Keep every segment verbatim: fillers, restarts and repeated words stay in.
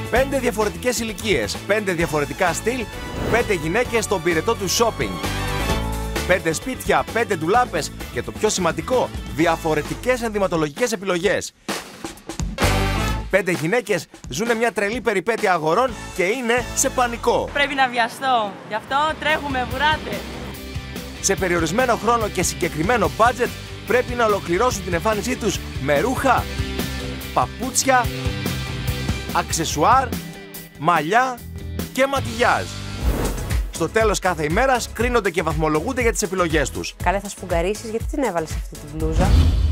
Πέντε διαφορετικές ηλικίες, πέντε διαφορετικά στυλ, πέντε γυναίκες στον πυρετό του shopping. Πέντε σπίτια, πέντε ντουλάπες και το πιο σημαντικό, διαφορετικές ενδυματολογικές επιλογές. Πέντε γυναίκες ζουν μια τρελή περιπέτεια αγορών και είναι σε πανικό. Πρέπει να βιαστώ, γι' αυτό τρέχουμε, βουράτε. Σε περιορισμένο χρόνο και συγκεκριμένο budget πρέπει να ολοκληρώσουν την εμφάνισή τους με ρούχα, παπούτσια, αξεσουάρ, μαλλιά και μακιγιάζ. Στο τέλος κάθε ημέρας κρίνονται και βαθμολογούνται για τις επιλογές τους. Καλέ, θα σφουγγαρίσεις, γιατί την έβαλες αυτή τη μπλούζα?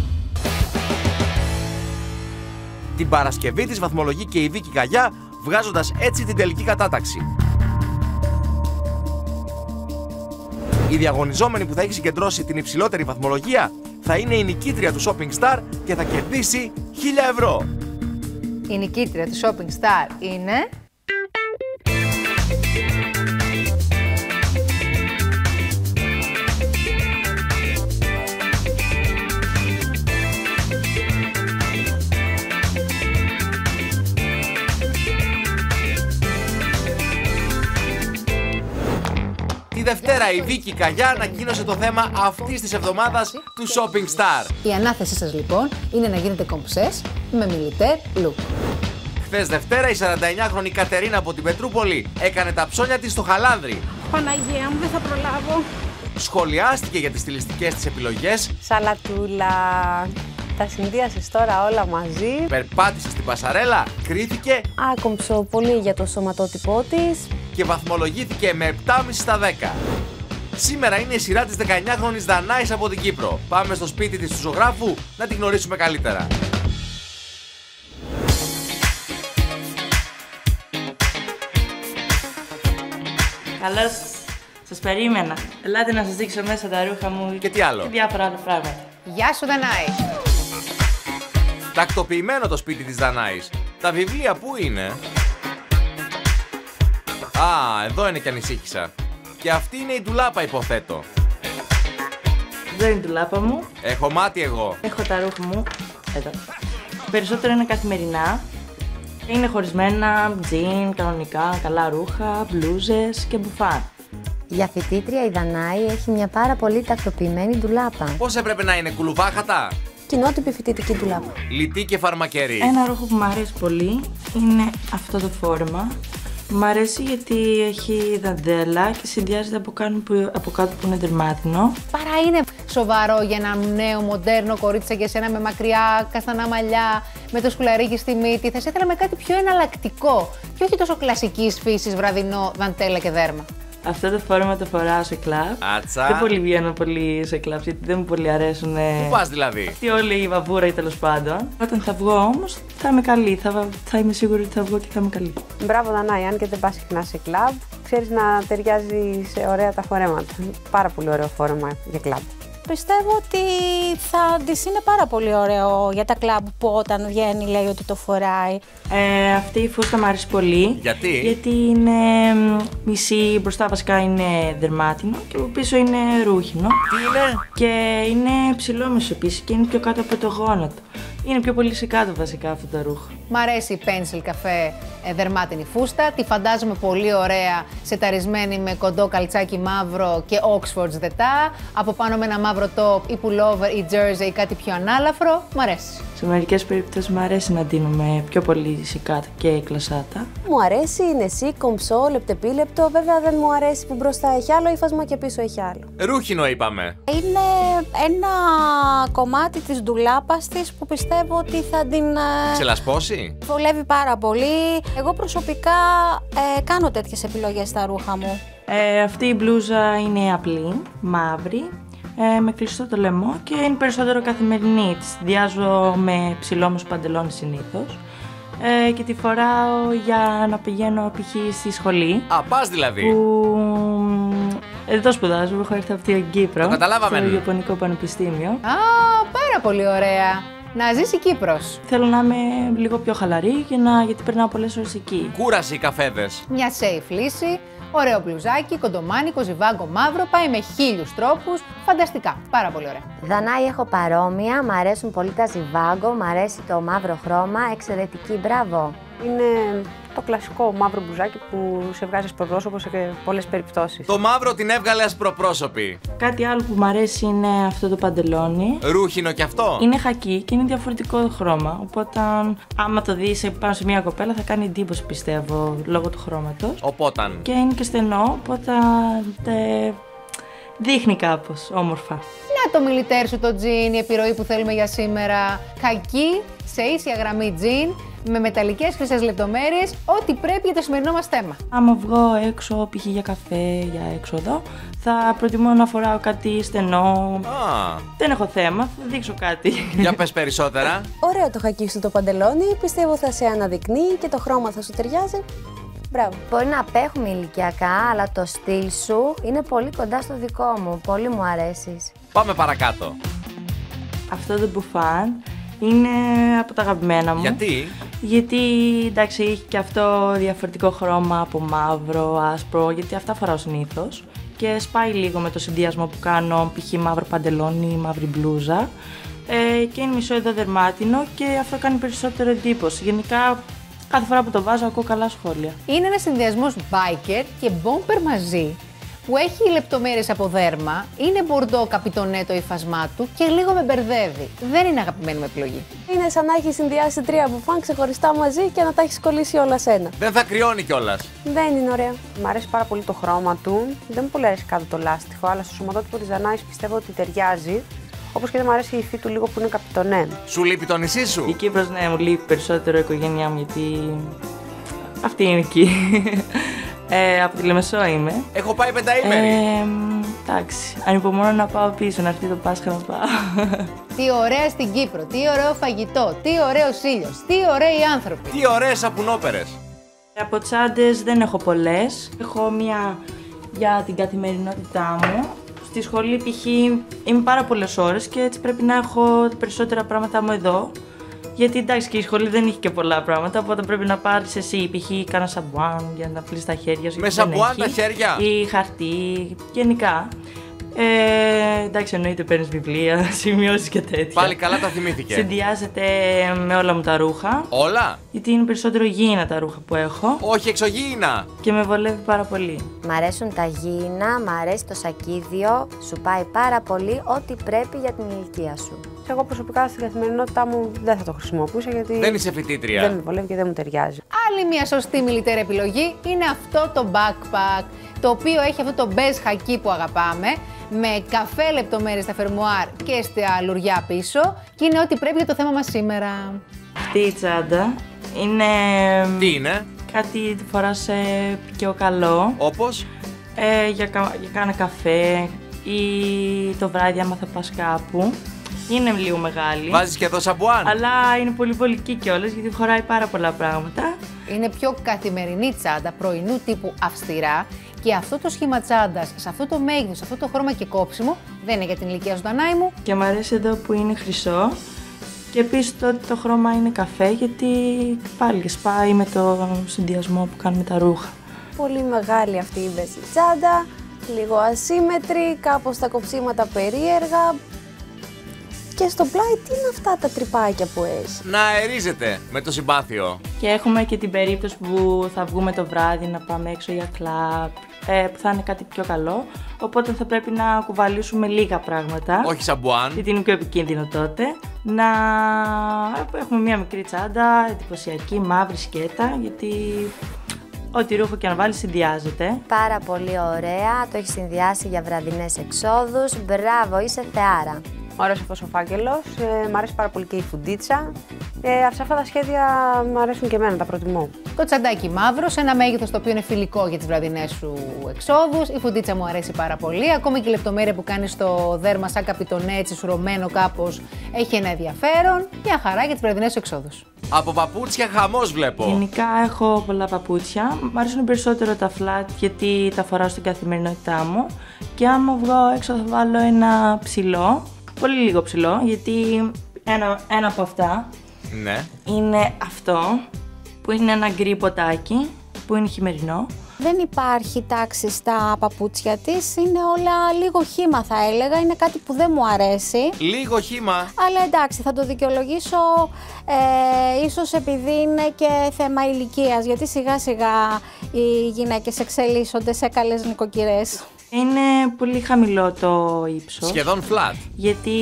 Την Παρασκευή της βαθμολογεί και η Βίκη Καγιά, βγάζοντας έτσι την τελική κατάταξη. Η διαγωνιζόμενη που θα έχει συγκεντρώσει την υψηλότερη βαθμολογία θα είναι η νικήτρια του Shopping Star και θα κερδίσει χίλια ευρώ. Η νικήτρια του Shopping Star είναι... Τη Δευτέρα η Βίκη Καγιά ανακοίνωσε το θέμα αυτής της εβδομάδας του Shopping Star. Η ανάθεσή σας λοιπόν είναι να γίνετε κομψές με μιλιτέρ look. Χθες Δευτέρα η σαρανταεννιάχρονη Κατερίνα από την Πετρούπολη έκανε τα ψώνια της στο Χαλάνδρι. Παναγία μου, δεν θα προλάβω. Σχολιάστηκε για τις στιλιστικές της επιλογές. Σαλατούλα. Τα συνδύασες τώρα όλα μαζί. Περπάτησε στην πασαρέλα, κρίθηκε Άκομψο πολύ για το σωματότυπό της. και βαθμολογήθηκε με επτά κόμμα πέντε στα δέκα. Σήμερα είναι η σειρά της δεκαεννιάχρονης Δανάης από την Κύπρο. Πάμε στο σπίτι της του ζωγράφου να την γνωρίσουμε καλύτερα. Καλώς, σας περίμενα. Ελάτε να σας δείξω μέσα τα ρούχα μου Και τι άλλο? και διάφορα άλλα πράγματα. Γεια σου Δανάη! Τακτοποιημένο το σπίτι της Δανάης. Τα βιβλία πού είναι? Α, εδώ είναι κι ανησύχησα. Και αυτή είναι η ντουλάπα, υποθέτω. Εδώ είναι η ντουλάπα μου. Έχω μάτι εγώ. Έχω τα ρούχα μου. Εδώ. Περισσότερο είναι καθημερινά. Είναι χωρισμένα, τζιν, κανονικά, καλά ρούχα, μπλούζες και μπουφάν. Για φοιτήτρια η Δανάη έχει μια πάρα πολύ τακτοποιημένη ντουλάπα. Πώς έπρεπε να είναι, κουλουβάχατα? Κοινότυπη φοιτητική ντουλάπα. Λιτή και φαρμακερή. Ένα ρούχο που μου αρέσει πολύ είναι αυτό το φόρμα. Μ' αρέσει γιατί έχει δαντέλα και συνδυάζεται από, που, από κάτω που είναι δερμάτινο. Παρά είναι σοβαρό για ένα νέο μοντέρνο κορίτσι σαν και εσένα με μακριά καστανά μαλλιά, με το σκουλαρίκι στη μύτη. Θα σε ήθελα με κάτι πιο εναλλακτικό και όχι τόσο κλασικής φύσης βραδινό δαντέλα και δέρμα. Αυτό το φόρμα το φοράω σε κλαμπ. Άτσα. Δεν πολύ βγαίνω πολύ σε κλαμπ γιατί δεν μου πολύ αρέσουν. Πού πας δηλαδή? Αυτή όλη η βαβούρα ή τέλος πάντων. Όταν θα βγω όμως θα είμαι καλή. Θα, θα είμαι σίγουρη ότι θα βγω και θα είμαι καλή. Μπράβο Δανάη, αν και δεν πας συχνά σε κλαμπ, ξέρεις να ταιριάζει σε ωραία τα φορέματα. Πάρα πολύ ωραίο φόρεμα για κλαμπ. Πιστεύω ότι θα της είναι πάρα πολύ ωραίο για τα κλαμπ που όταν βγαίνει λέει ότι το φοράει. Ε, αυτή η φούστα μου αρέσει πολύ. Γιατί? Γιατί είναι μισή, μπροστά βασικά είναι δερμάτινο και από πίσω είναι ρούχινο. Τι είναι? Και είναι ψηλόμεσο επίσης και είναι πιο κάτω από το γόνατο. Είναι πιο πολύ σε κάτω βασικά αυτό το ρούχο. Μ' αρέσει η pencil καφέ ε, δερμάτινη φούστα. Τη φαντάζομαι πολύ ωραία, σεταρισμένη με κοντό καλτσάκι μαύρο και Oxford δετά. Από πάνω με ένα μαύρο top ή pullover ή jersey ή κάτι πιο ανάλαφρο. Μ' αρέσει. Σε μερικές περιπτώσεις μου αρέσει να ντύνουμε πιο πολύ σικάτα και κλασάτα. Μου αρέσει, είναι εσύ, κομψό, λεπτεπίλεπτο. Βέβαια δεν μου αρέσει που μπροστά έχει άλλο ύφασμα και πίσω έχει άλλο. Ρούχινο είπαμε. Είναι ένα κομμάτι της ντουλάπας της που πιστεύω ότι θα την Ξελασπώσει. βολεύει πάρα πολύ. Εγώ προσωπικά ε, κάνω τέτοιες επιλογές στα ρούχα μου. Ε, αυτή η μπλούζα είναι απλή, μαύρη, ε, με κλειστό το λαιμό και είναι περισσότερο καθημερινή. Τη συνδυάζω με ψηλόμεσο παντελόνι συνήθως ε, και τη φοράω για να πηγαίνω π.χ. στη σχολή. Α, πας δηλαδή. Που εδώ σπουδάζω, έχω έρθει από την Κύπρο. Το καταλάβαμε. Στο Ιαπωνικό Πανεπιστήμιο. Α, πάρα πολύ ωραία. Να ζήσει η Κύπρος. Θέλω να είμαι λίγο πιο χαλαρή και να, γιατί περνάω πολλές ώρες εκεί. Κούραση οι καφέδες. Μια safe λύση, ωραίο μπλουζάκι, κοντομάνικο, ζιβάγκο μαύρο, πάει με χίλιους τρόπους. Φανταστικά, πάρα πολύ ωραία. Δανάη, έχω παρόμοια, μ' αρέσουν πολύ τα ζιβάγκο, μ' αρέσει το μαύρο χρώμα, εξαιρετική, μπράβο. Είναι το κλασικό μαύρο μπλουζάκι που σε βγάζει ασπροπρόσωπο σε πολλές περιπτώσεις. Το μαύρο την έβγαλε ασπροπρόσωπη. Κάτι άλλο που μου αρέσει είναι αυτό το παντελόνι. Ρούχινο κι αυτό. Είναι χακί και είναι διαφορετικό χρώμα. Οπότε, άμα το δεις πάνω σε μια κοπέλα, θα κάνει εντύπωση, πιστεύω, λόγω του χρώματος. Οποταν. Και είναι και στενό, οπότε τε... δείχνει κάπως όμορφα. Να το μιλιτέρ σου το τζιν, η επιρροή που θέλουμε για σήμερα. Χακί, σε ίσια γραμμή τζιν, με μεταλλικές χρυσές λεπτομέρειες, ό,τι πρέπει για το σημερινό μας θέμα. Άμα βγω έξω, π.χ. για καφέ, για έξοδο, θα προτιμώ να φοράω κάτι στενό. Α. Δεν έχω θέμα, θα δείξω κάτι. Για πες περισσότερα. Ωραίο το χακί σου το παντελόνι, πιστεύω θα σε αναδεικνύει και το χρώμα θα σου ταιριάζει. Μπράβο. Μπορεί να απέχουμε ηλικιακά, αλλά το στυλ σου είναι πολύ κοντά στο δικό μου. Πολύ μου αρέσεις. Πάμε παρακάτω. Αυτό το μπουφάν είναι από τα αγαπημένα μου. Γιατί? Γιατί εντάξει, έχει και αυτό διαφορετικό χρώμα από μαύρο, άσπρο, γιατί αυτά φοράω συνήθως. Και σπάει λίγο με το συνδυασμό που κάνω, π.χ. μαύρο παντελόνι, μαύρη μπλούζα. Ε, και είναι μισό εδώ δερμάτινο και αυτό κάνει περισσότερο εντύπωση. Γενικά, κάθε φορά που το βάζω, ακούω καλά σχόλια. Είναι ένας συνδυασμός biker και bumper μαζί, που έχει λεπτομέρειες από δέρμα, είναι μπορντό καπιτονέ το υφασμά του και λίγο με μπερδεύει. Δεν είναι αγαπημένη μου επιλογή. Είναι σαν να έχει συνδυάσει τρία μπουφάν ξεχωριστά μαζί και να τα έχει κολλήσει όλα σε ένα. Δεν θα κρυώνει κιόλας. Δεν είναι ωραία. Μ' αρέσει πάρα πολύ το χρώμα του. Δεν μου πολύ αρέσει κάτω το λάστιχο, αλλά στο σωματότυπο της Δανάης πιστεύω ότι ταιριάζει. Όπως και δεν μου αρέσει η υφή του λίγο που είναι καπιτονέ. Σου λείπει το νησί σου. Η Κύπρος, ναι, μου λείπει περισσότερο η οικογένειά μου, γιατί αυτή είναι εκεί. Ε, από τη Λεμεσό είμαι. Έχω πάει πενταήμερη. Ε, εντάξει, ανυπομονώ να πάω πίσω, να έρθει το Πάσχα να πάω. Τι ωραία στην Κύπρο, τι ωραίο φαγητό, τι ωραίος ήλιος, τι ωραίοι άνθρωποι. Τι ωραίες σαπουνόπερες. Από τσάντες δεν έχω πολλές. Έχω μία για την καθημερινότητά μου. Στη σχολή π.χ. είμαι πάρα πολλές ώρες και έτσι πρέπει να έχω περισσότερα πράγματα μου εδώ. Γιατί εντάξει και η σχολή δεν έχει και πολλά πράγματα, οπότε πρέπει να πάρεις εσύ π.χ. κάνα σαμπουάν για να πλύσεις τα χέρια σου. Με σαμπουάν τα χέρια. Ή χαρτί, γενικά. Ε, εντάξει, εννοείται παίρνεις βιβλία, σημειώσεις και τέτοια. Πάλι καλά τα θυμήθηκε. Συνδυάζεται με όλα μου τα ρούχα. Όλα. Γιατί είναι περισσότερο γήινα τα ρούχα που έχω. Όχι εξωγήινα. Και με βολεύει πάρα πολύ. Μ' αρέσουν τα γήινα, μ' αρέσει το σακίδιο, σου πάει πάρα πολύ ό,τι πρέπει για την ηλικία σου. Εγώ προσωπικά στην καθημερινότητά μου δεν θα το χρησιμοποιούσα γιατί Δεν είσαι φοιτήτρια. δεν με βολεύει και δεν μου ταιριάζει. Άλλη μια σωστή μιλιτέρ επιλογή είναι αυτό το backpack, το οποίο έχει αυτό το μπέζ χακί που αγαπάμε, με καφέ λεπτομέρειες στα φερμουάρ και στα λουριά πίσω και είναι ό,τι πρέπει για το θέμα μας σήμερα. Αυτή η τσάντα είναι Τι είναι? κάτι που φοράς σε πιο καλό. Όπως? Ε, για, κα- για κάνα καφέ ή το βράδυ άμα θα πας κάπου. Είναι λίγο μεγάλη. Βάζεις και εδώ σαμπουάν. Αλλά είναι πολύ βολική κιόλας γιατί χωράει πάρα πολλά πράγματα. Είναι πιο καθημερινή τσάντα, πρωινού τύπου αυστηρά και αυτό το σχήμα τσάντας, σε αυτό το μέγεθος, σε αυτό το χρώμα και κόψιμο, δεν είναι για την ηλικία σου Δανάη μου. Και μου αρέσει εδώ που είναι χρυσό. Και επίσης το ότι το χρώμα είναι καφέ γιατί πάλι σπάει με το συνδυασμό που κάνουμε τα ρούχα. Πολύ μεγάλη αυτή η μπέζη τσάντα, λίγο ασύμετρη, κάπως τα κοψίματα περίεργα. Και στο πλάι τι είναι αυτά τα τρυπάκια που έχει. Να αερίζεται με το συμπάθειο. Και έχουμε και την περίπτωση που θα βγούμε το βράδυ να πάμε έξω για κλαμπ, ε, που θα είναι κάτι πιο καλό. Οπότε θα πρέπει να κουβαλήσουμε λίγα πράγματα. Όχι σαμπουάν. Γιατί είναι πιο επικίνδυνο τότε. Να έχουμε μια μικρή τσάντα, εντυπωσιακή, μαύρη σκέτα, γιατί ό,τι ρούχο και να βάλει συνδυάζεται. Πάρα πολύ ωραία, το έχει συνδυάσει για βραδινές εξόδους. Μπράβο, είσαι θεάρα. Μου αρέσει αυτός ο φάκελος, ε, μ' αρέσει πάρα πολύ και η φουντίτσα. Ε, σε αυτά τα σχέδια μου αρέσουν και εμένα, τα προτιμώ. Το τσαντάκι μαύρο, σε ένα μέγεθος το οποίο είναι φιλικό για τις βραδινές σου εξόδους. Η φουντίτσα μου αρέσει πάρα πολύ. Ακόμη και η λεπτομέρεια που κάνει στο δέρμα, σαν καπιτονέ, έτσι σουρωμένο κάπως, έχει ένα ενδιαφέρον. Μια χαρά για τις βραδινές σου εξόδους. Από παπούτσια χαμός βλέπω. Γενικά έχω πολλά παπούτσια. Μ' αρέσουν περισσότερο τα flat γιατί τα φοράω στην καθημερινότητά μου. Και άμα βγω έξω θα βάλω ένα ψηλό. Πολύ λίγο ψηλό, γιατί ένα, ένα από αυτά Ναι. είναι αυτό, που είναι ένα γκρι ποτάκι, που είναι χειμερινό. Δεν υπάρχει τάξη στα παπούτσια της, είναι όλα λίγο χύμα θα έλεγα, είναι κάτι που δεν μου αρέσει. Λίγο χύμα. Αλλά εντάξει, θα το δικαιολογήσω ε, ίσως επειδή είναι και θέμα ηλικίας, γιατί σιγά σιγά οι γυναίκες εξελίσσονται σε καλές νοικοκυρές. Είναι πολύ χαμηλό το ύψος. Σχεδόν flat. Γιατί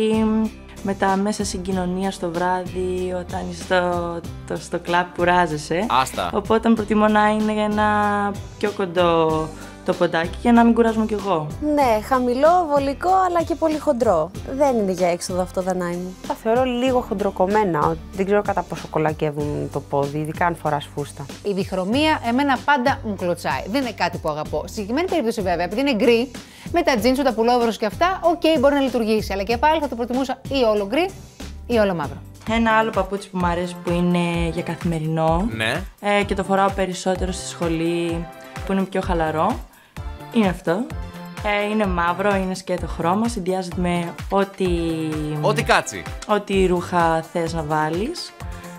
με τα μέσα συγκοινωνίας το βράδυ, όταν είσαι στο, το, στο κλαμπ κουράζεσαι. Άστα. Οπότε προτιμώ να είναι ένα πιο κοντό το ποντάκι για να μην κουράζομαι κι εγώ. Ναι, χαμηλό, βολικό, αλλά και πολύ χοντρό. Δεν είναι για έξοδο αυτό, Δανάη μου. Τα θεωρώ λίγο χοντροκομμένα. Δεν ξέρω κατά πόσο κολακεύουν το πόδι, ειδικά αν φοράς φούστα. Η διχρωμία εμένα πάντα μου κλωτσάει. Δεν είναι κάτι που αγαπώ. Στη συγκεκριμένη περίπτωση, βέβαια, επειδή είναι γκρι, με τα jeans, τα pullovers και αυτά, οκ, okay, μπορεί να λειτουργήσει. Αλλά και πάλι θα το προτιμούσα ή όλο γκρι ή όλο μαύρο. Ένα άλλο παπούτσι που μου αρέσει που είναι για καθημερινό. Ναι. Ε, και το φοράω περισσότερο στη σχολή, που είναι πιο χαλαρό. Είναι αυτό. Ε, είναι μαύρο, είναι σκέτο χρώμα, συνδυάζεται με ό,τι... Ό,τι κάτσει. Ό,τι ρούχα θες να βάλεις.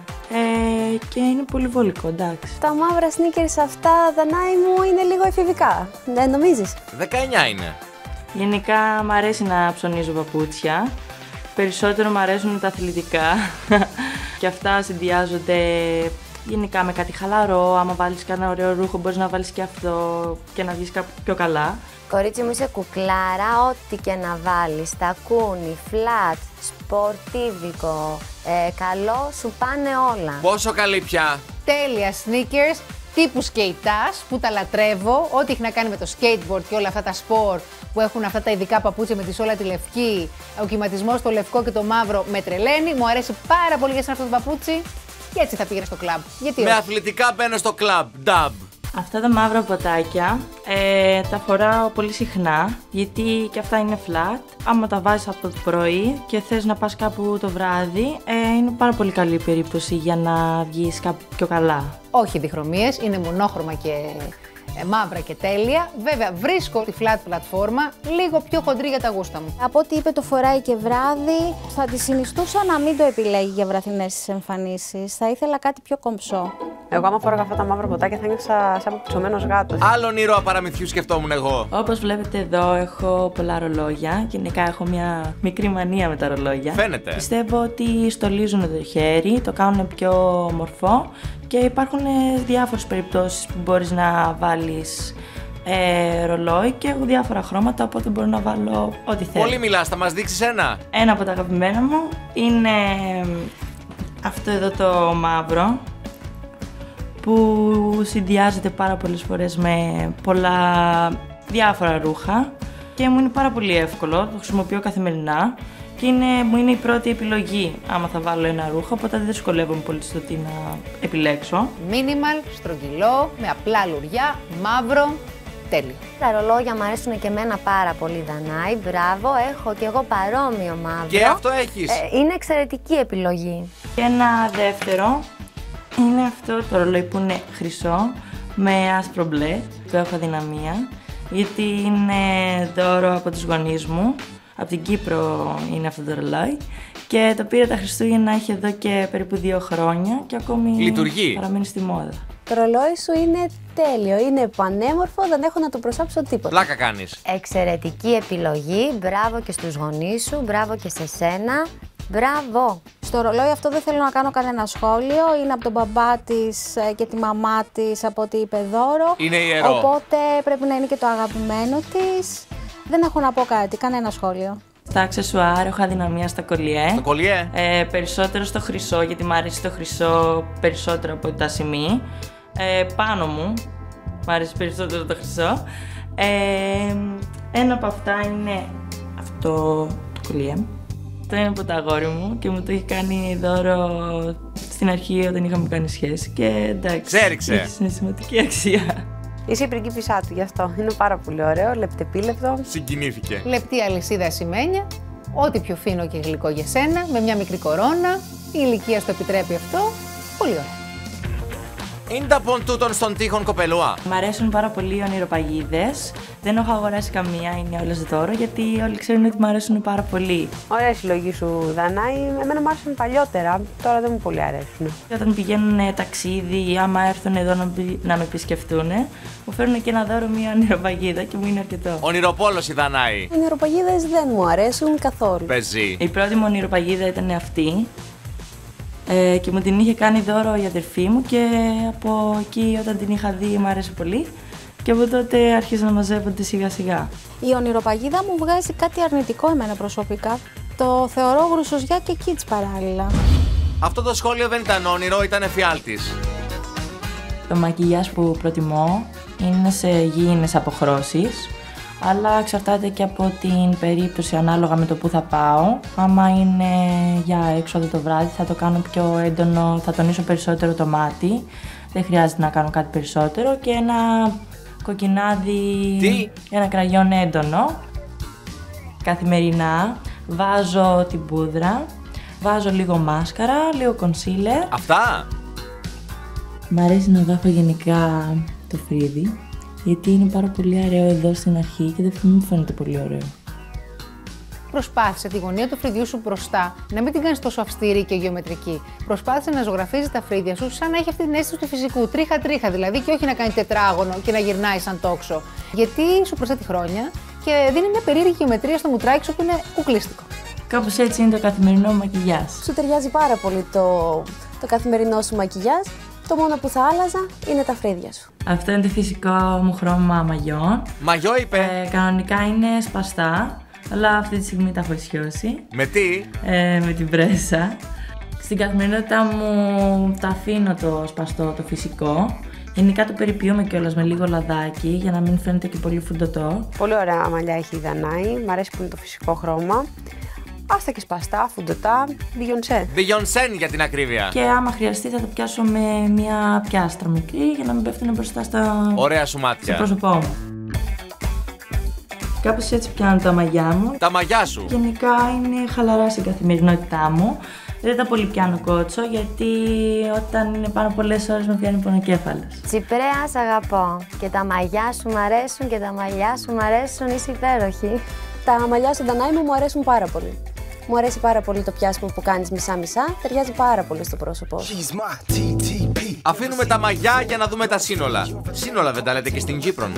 Ε, και είναι πολύ βολικό, εντάξει. Τα μαύρα sneakers αυτά, Δανάη μου, είναι λίγο εφηβικά. Δεν νομίζεις? δεκαεννιά είναι. Γενικά μου αρέσει να ψωνίζω παπούτσια. Περισσότερο μου αρέσουν τα αθλητικά. Και αυτά συνδυάζονται γενικά με κάτι χαλαρό. Άμα βάλεις κανένα ωραίο ρούχο, μπορείς να βάλεις και αυτό και να βγεις κάπου πιο καλά. Κορίτσι μου, είσαι κουκλάρα, ό,τι και να βάλεις. Τακούνι, φλατ, σπορτίβικο, ε, καλό, σου πάνε όλα. Πόσο καλή πια. Τέλεια sneakers τύπου σκεϊτάς που τα λατρεύω. Ό,τι έχει να κάνει με το skateboard και όλα αυτά τα σπορ που έχουν αυτά τα ειδικά παπούτσια με τη σόλα τη λευκή, ο κυματισμός στο λευκό και το μαύρο με τρελαίνει. Μου αρέσει πάρα πολύ για σένα αυτό το παπούτσι και έτσι θα πήγαινε στο κλαμπ. Γιατί με όχι? αθλητικά μπαίνω στο κλαμπ. Dub. Αυτά τα μαύρα ποτάκια ε, τα φοράω πολύ συχνά, γιατί και αυτά είναι flat. Άμα τα βάζεις από το πρωί και θες να πας κάπου το βράδυ, ε, είναι πάρα πολύ καλή περίπτωση για να βγεις κάπου πιο καλά. Όχι διχρωμίες, είναι μονόχρωμα και ε, μαύρα και τέλεια. Βέβαια βρίσκω τη flat πλατφόρμα λίγο πιο χοντρή για τα γούστα μου. Από ό,τι είπε το φοράει και βράδυ, θα τη συνιστούσα να μην το επιλέγει για βραδινές εμφανίσεις. Θα ήθελα κάτι πιο κομψό. Εγώ, άμα φόραγα αυτά τα μαύρα ποτάκια, θα νιώσα σαν πουψωμένος γάτος. Άλλον ήρωα παραμυθιού σκεφτόμουν εγώ. Όπως βλέπετε εδώ έχω πολλά ρολόγια. Γενικά έχω μια μικρή μανία με τα ρολόγια. Φαίνεται. Πιστεύω ότι στολίζουν το χέρι, το κάνουν πιο μορφό και υπάρχουν διάφορες περιπτώσεις που μπορείς να βάλεις ε, ρολόι και έχω διάφορα χρώματα, οπότε μπορώ να βάλω ό,τι θέλω. Πολύ μιλάς, θα μας δείξεις ένα. Ένα από τα αγαπημένα μου είναι αυτό εδώ το μαύρο, που συνδυάζεται πάρα πολλές φορές με πολλά διάφορα ρούχα και μου είναι πάρα πολύ εύκολο, το χρησιμοποιώ καθημερινά και είναι, μου είναι η πρώτη επιλογή άμα θα βάλω ένα ρούχο, οπότε δεν δυσκολεύομαι πολύ στο τι να επιλέξω. Minimal, στρογγυλό, με απλά λουριά, μαύρο, τέλειο. Τα ρολόγια μου αρέσουν και εμένα πάρα πολύ, Δανάη. Μπράβο, έχω κι εγώ παρόμοιο μαύρο. Και αυτό έχεις. Ε, είναι εξαιρετική επιλογή. Και ένα δεύτερο είναι αυτό το ρολόι που είναι χρυσό με άσπρο μπλε, που έχω αδυναμία, γιατί είναι δώρο από τους γονείς μου. Από την Κύπρο είναι αυτό το ρολόι και το πήρα τα Χριστούγεννα, έχει εδώ και περίπου δύο χρόνια και ακόμη λειτουργεί. Παραμένει στη μόδα. Το ρολόι σου είναι τέλειο, είναι πανέμορφο, δεν έχω να το προσάψω τίποτα. Πλάκα κάνεις. Εξαιρετική επιλογή, μπράβο και στους γονείς σου, μπράβο και σε σένα. Μπράβο! Στο ρολόι αυτό δεν θέλω να κάνω κανένα σχόλιο. Είναι από τον μπαμπά της και τη μαμά της, από ό,τι είπε δώρο. Είναι ιερό. Οπότε πρέπει να είναι και το αγαπημένο της. Δεν έχω να πω κάτι, κανένα σχόλιο. Στα αξεσουάρ έχω αδυναμία στα κολιέ. Στο κολιέ. Ε, περισσότερο στο χρυσό, γιατί μου αρέσει το χρυσό περισσότερο από τα σημεί. Ε, πάνω μου, μου αρέσει περισσότερο το χρυσό. Ε, ένα από αυτά είναι αυτό το κολιέ. Αυτό είναι από τα αγόρι μου και μου το έχει κάνει δώρο στην αρχή όταν είχαμε κάνει σχέση και εντάξει, Ξέριξε. έχει συναισθηματική αξία. Είσαι η πριγκίπισσά του γι' αυτό. Είναι πάρα πολύ ωραίο, λεπτεπίλεπτο. Συγκινήθηκε. Λεπτή αλυσίδα ασημένια, ό,τι πιο φίνο και γλυκό για σένα, με μια μικρή κορώνα, η ηλικία στο επιτρέπει αυτό, πολύ ωραία. Είναι από τούτον στον τείχον, κοπελούα. Μ' αρέσουν πάρα πολύ οι ονειροπαγίδες. Δεν έχω αγοράσει καμία, είναι όλες δώρο, γιατί όλοι ξέρουν ότι μ' αρέσουν πάρα πολύ. Ωραία συλλογή σου, Δανάη. Εμένα μου άρεσαν παλιότερα, τώρα δεν μου πολύ αρέσουν. Όταν πηγαίνουν ταξίδι ή άμα έρθουν εδώ να, να με επισκεφτούν, μου φέρνουν και ένα δώρο μία ονειροπαγίδα και μου είναι αρκετό. Ονειροπόλος η Δανάη. Οι ονειροπαγίδες δεν μου αρέσουν καθόλου. Παίζει. Η πρώτη μου ονειροπαγίδα ήταν αυτή. Ε, και μου την είχε κάνει δώρο η αδερφή μου και από εκεί όταν την είχα δει μου άρεσε πολύ και από τότε άρχισε να μαζεύονται σιγά σιγά. Η ονειροπαγίδα μου βγάζει κάτι αρνητικό εμένα προσωπικά. Το θεωρώ γρουσοζιά και kids παράλληλα. Αυτό το σχόλιο δεν ήταν όνειρο, ήταν εφιάλτης. Το μακιγιάζ που προτιμώ είναι σε γήινες αποχρώσεις, αλλά εξαρτάται και από την περίπτωση ανάλογα με το που θα πάω. Άμα είναι για έξοδο το βράδυ θα το κάνω πιο έντονο, θα τονίσω περισσότερο το μάτι. Δεν χρειάζεται να κάνω κάτι περισσότερο και ένα κοκκινάδι, Τι? ένα κραγιόν έντονο. Καθημερινά βάζω την πούδρα, βάζω λίγο μάσκαρα, λίγο κονσίλερ. Αυτά. Μ' αρέσει να βάφω γενικά το φρύδι, γιατί είναι πάρα πολύ ωραίο εδώ στην αρχή και δεν μου φαίνεται πολύ ωραίο. Προσπάθησε τη γωνία του φρυδιού σου μπροστά να μην την κάνεις τόσο αυστηρή και γεωμετρική. Προσπάθησε να ζωγραφίζεις τα φρύδια σου σαν να έχει αυτή την αίσθηση του φυσικού. Τρίχα-τρίχα δηλαδή, και όχι να κάνει τετράγωνο και να γυρνάει σαν τόξο. Γιατί σου προσθέτει χρόνια και δίνει μια περίεργη γεωμετρία στο μουτράκι σου που είναι κουκλίστικο. Κάπως έτσι είναι το καθημερινό μακιγιάζ. Σου ταιριάζει πάρα πολύ το, το καθημερινό σου μακιγιάζ. Το μόνο που θα άλλαζα είναι τα φρύδια σου. Αυτό είναι το φυσικό μου χρώμα μαγιό. Μαγιό είπε. Ε, κανονικά είναι σπαστά, αλλά αυτή τη στιγμή τα έχω ισιώσει. Με τι? Ε, με την πρέσα. Στην καθημερινότητά μου τα αφήνω το σπαστό, το φυσικό. Γενικά το περιποιούμε κιόλας με λίγο λαδάκι για να μην φαίνεται και πολύ φουντωτό. Πολύ ωραία μαλλιά έχει η Δανάη, μ' αρέσει που είναι το φυσικό χρώμα. Άστα και σπαστά, φουντωτά, Beyoncé. Beyoncé για την ακρίβεια. Και άμα χρειαστεί θα το πιάσω με μια πιάστρα μικρή για να μην πέφτουν μπροστά στα... Ωραία σου στο μάτια. πρόσωπό μου. Κάπως έτσι πιάνω τα μαγιά μου. Τα μαγιά σου. Γενικά είναι χαλαρά στην καθημερινότητά μου. Δεν τα πολύ πιάνω κότσο, γιατί όταν είναι πάνω πολλές ώρες με πιάνει πονοκέφαλος. Τσιπρέα, σ' αγαπώ. Και τα μαλλιά σου μ' αρέσουν και τα μαλλιά σου μ' αρέσουν, είσαι υπέροχη. Τα μαλλιά σου, Δανάη μου, μου αρέσουν πάρα πολύ. Μου αρέσει πάρα πολύ το πιάσιμο που κάνεις μισά-μισά. Ταιριάζει πάρα πολύ στο πρόσωπό σου. Αφήνουμε τα μαγιά για να δούμε τα σύνολα. Σύνολα δεν τα λέτε και στην Κύπρο.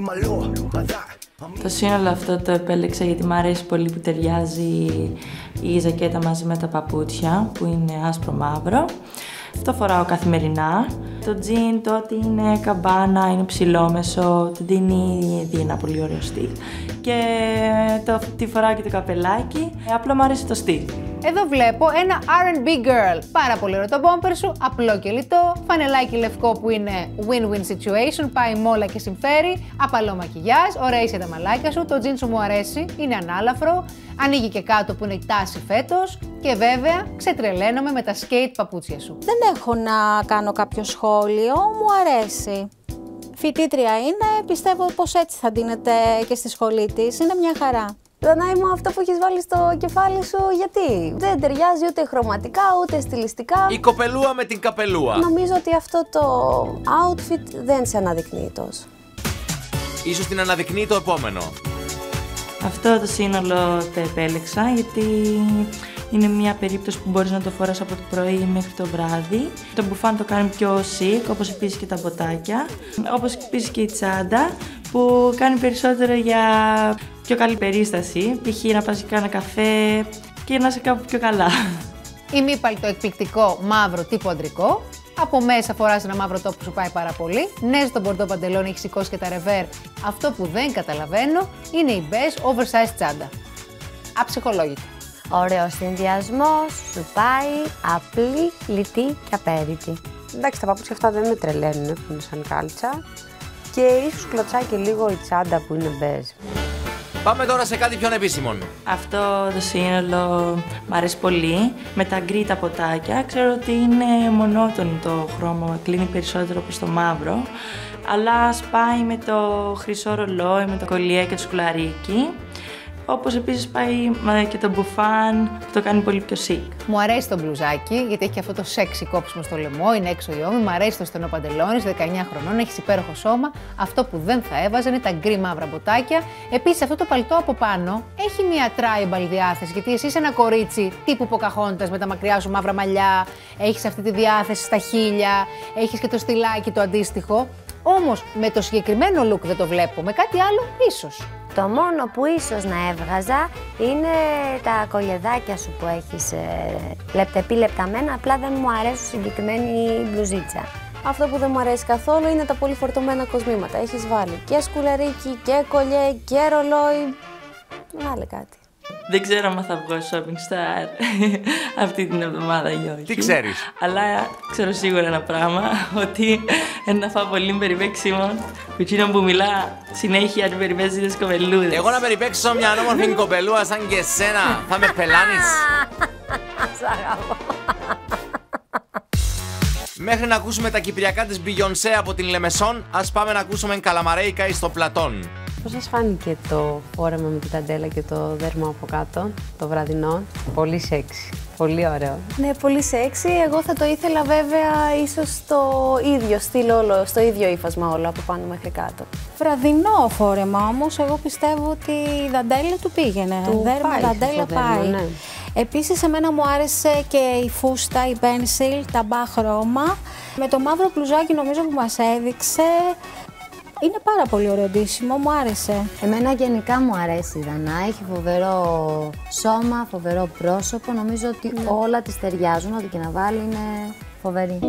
Το σύνολο αυτό το επέλεξα γιατί μου αρέσει πολύ που ταιριάζει η ζακέτα μαζί με τα παπούτσια που είναι άσπρο μαύρο. Αυτό φοράω καθημερινά. Το τζιν το ότι είναι καμπάνα, είναι ψηλόμεσο, του δίνει, δίνει ένα πολύ ωραίο στυλ. Και το, τη φοράω και το καπελάκι, απλά μου αρέσει το στυλ. Εδώ βλέπω ένα αρ εντ μπι girl. Πάρα πολύ ωραίο το μπόμπερ σου, απλό και λιτό. Φανελάκι λευκό που είναι win-win situation, πάει μόλα και συμφέρει. Απαλό μακιγιάζ, ωραία είσαι τα μαλάκια σου. Το τζιν σου μου αρέσει, είναι ανάλαφρο. Ανοίγει και κάτω που είναι η τάση φέτος. Και βέβαια ξετρελαίνομαι με τα skate παπούτσια σου. Δεν έχω να κάνω κάποιο σχόλιο, μου αρέσει. Φοιτήτρια είναι, πιστεύω πως έτσι θα ντύνεται και στη σχολή της, είναι μια χαρά. Δανάη μου, αυτό που έχεις βάλει στο κεφάλι σου, γιατί? Δεν ταιριάζει ούτε χρωματικά, ούτε στιλιστικά. Η κοπελούα με την καπελούα. Νομίζω ότι αυτό το outfit δεν σε αναδεικνύει τόσο. Ίσως την αναδεικνύει το επόμενο. Αυτό το σύνολο το επέλεξα γιατί είναι μια περίπτωση που μπορείς να το φοράς από το πρωί μέχρι το βράδυ. Το μπουφάν το κάνει πιο chic, όπως επίσης και τα μποτάκια. Όπως επίσης και η τσάντα που κάνει περισσότερο για πιο καλή περίσταση. Π.χ. να πας για ένα καφέ και να είσαι κάπου πιο καλά. Η μήπαλ το εκπληκτικό μαύρο τύπου αντρικό. Από μέσα φοράς ένα μαύρο τόπο που σου πάει πάρα πολύ. Ναι, στο μπορντό παντελόνι έχει σηκώσει και τα ρεβέρ. Αυτό που δεν καταλαβαίνω είναι η beige oversized τσάντα. Αψυχολόγητη. Ωραίος συνδυασμός, σου πάει, απλή, λιτή και απέριτη. Εντάξει, τα παπούτσια αυτά δεν με τρελαίνουν, που είναι σαν κάλτσα. Και ίσως κλωτσάει και λίγο η τσάντα που είναι μπέζ. Πάμε τώρα σε κάτι πιο ανεπίσημο. Αυτό το σύνολο μου αρέσει πολύ. Με τα γκρι τα ποτάκια. Ξέρω ότι είναι μονότονο το χρώμα, κλείνει περισσότερο προς το μαύρο. Αλλά σπάει με το χρυσό ρολόι, με το κολλιέ και το σκουλαρίκι. όπως επίσης πάει και το μπουφάν, που το κάνει πολύ πιο chic. Μου αρέσει το μπλουζάκι, γιατί έχει και αυτό το σεξι κόψιμο στο λαιμό, είναι έξω η ώμη. Μου αρέσει το στενό παντελόνι, δεκαεννιά χρονών, έχει υπέροχο σώμα. Αυτό που δεν θα έβαζε είναι τα γκρι μαύρα μποτάκια. Επίσης, αυτό το παλτό από πάνω έχει μια tribal διάθεση, γιατί εσύ είσαι ένα κορίτσι τύπου Ποκαχόντας με τα μακριά σου μαύρα μαλλιά, έχεις αυτή τη διάθεση στα χείλια, έχεις και το στυλάκι το αντίστοιχο. Όμως με το συγκεκριμένο look δεν το βλέπω, με κάτι άλλο ίσως. Το μόνο που ίσως να έβγαζα είναι τα κολιεδάκια σου που έχεις ε, λεπτεπί λεπταμένα, απλά δεν μου αρέσει συγκεκριμένη μπλουζίτσα. Αυτό που δεν μου αρέσει καθόλου είναι τα πολύ φορτωμένα κοσμήματα. Έχεις βάλει και σκουλαρίκι και κολλιέ και ρολόι. Βάλε κάτι. Δεν ξέρω αν θα βγω shopping star αυτή την εβδομάδα ή όχι. Τι ξέρεις? Αλλά ξέρω σίγουρα ένα πράγμα, ότι να φάω πολύ περιπέξιμο που εκείνο που μιλά συνέχεια του περιπέζει τις κοπελούδες. Εγώ να περιπέξω μια όμορφη κοπελούα σαν και εσένα, θα με πελάνεις? Σ' αγαπώ. Μέχρι να ακούσουμε τα κυπριακά της Beyoncé από την Λεμεσόν, ας πάμε να ακούσουμε καλαμαρέικα εις το Πλατών. Πώς σας φάνηκε το φόρεμα με την ταντέλα και το δέρμα από κάτω, το βραδινό? Πολύ σεξι, πολύ ωραίο. Ναι, πολύ σεξι. Εγώ θα το ήθελα βέβαια ίσως στο ίδιο στυλ όλο, στο ίδιο ύφασμα όλο από πάνω μέχρι κάτω. Βραδινό φόρεμα όμως, εγώ πιστεύω ότι η δαντέλα του πήγαινε. Του δέρμα, πάει δαντέλα το δέρμα, πάει. ναι. Επίσης, εμένα μου άρεσε και η φούστα, η πένσιλ, τα μπα χρώμα. Με το μαύρο μπλουζάκι νομίζω που μας έδειξε, είναι πάρα πολύ ωραίο ντύσιμο, μου άρεσε. Εμένα γενικά μου αρέσει η Δανάη, έχει φοβερό σώμα, φοβερό πρόσωπο, νομίζω ότι ναι. όλα της ταιριάζουν, ό,τι και να βάλει είναι φοβερή.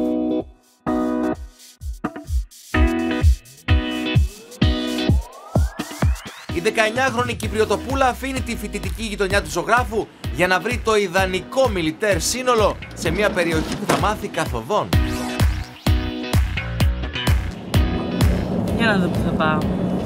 Η δεκαεννιάχρονη Κυπριοτοπούλα αφήνει τη φοιτητική γειτονιά του ζωγράφου για να βρει το ιδανικό μιλιτέρ σύνολο σε μια περιοχή που θα μάθει καθοδόν. Για να δω που θα πάω.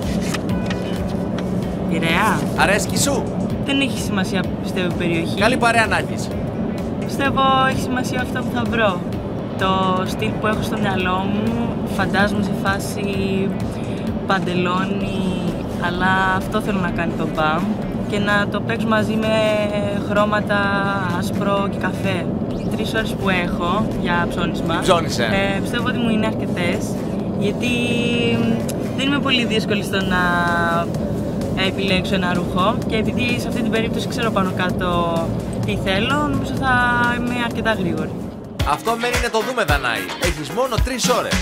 Πειραιά. Αρέσκει σου? Δεν έχει σημασία που πιστεύω η περιοχή. Καλή παρέα να έχεις. Πιστεύω έχει σημασία αυτό που θα βρω. Το στυλ που έχω στο μυαλό μου, φαντάζομαι σε φάση παντελόνι, αλλά αυτό θέλω να κάνει το μπαμ και να το παίξω μαζί με χρώματα άσπρο και καφέ. Οι τρεις ώρες που έχω για ψώνισμα, Ψώνισε. ε, πιστεύω ότι μου είναι αρκετές, γιατί δεν είμαι πολύ δύσκολη στο να επιλέξω ένα ρούχο και επειδή σε αυτή την περίπτωση ξέρω πάνω κάτω τι θέλω, νομίζω θα είμαι αρκετά γρήγορη. Αυτό μένει να το δούμε, Δανάη. Έχεις μόνο τρεις ώρες.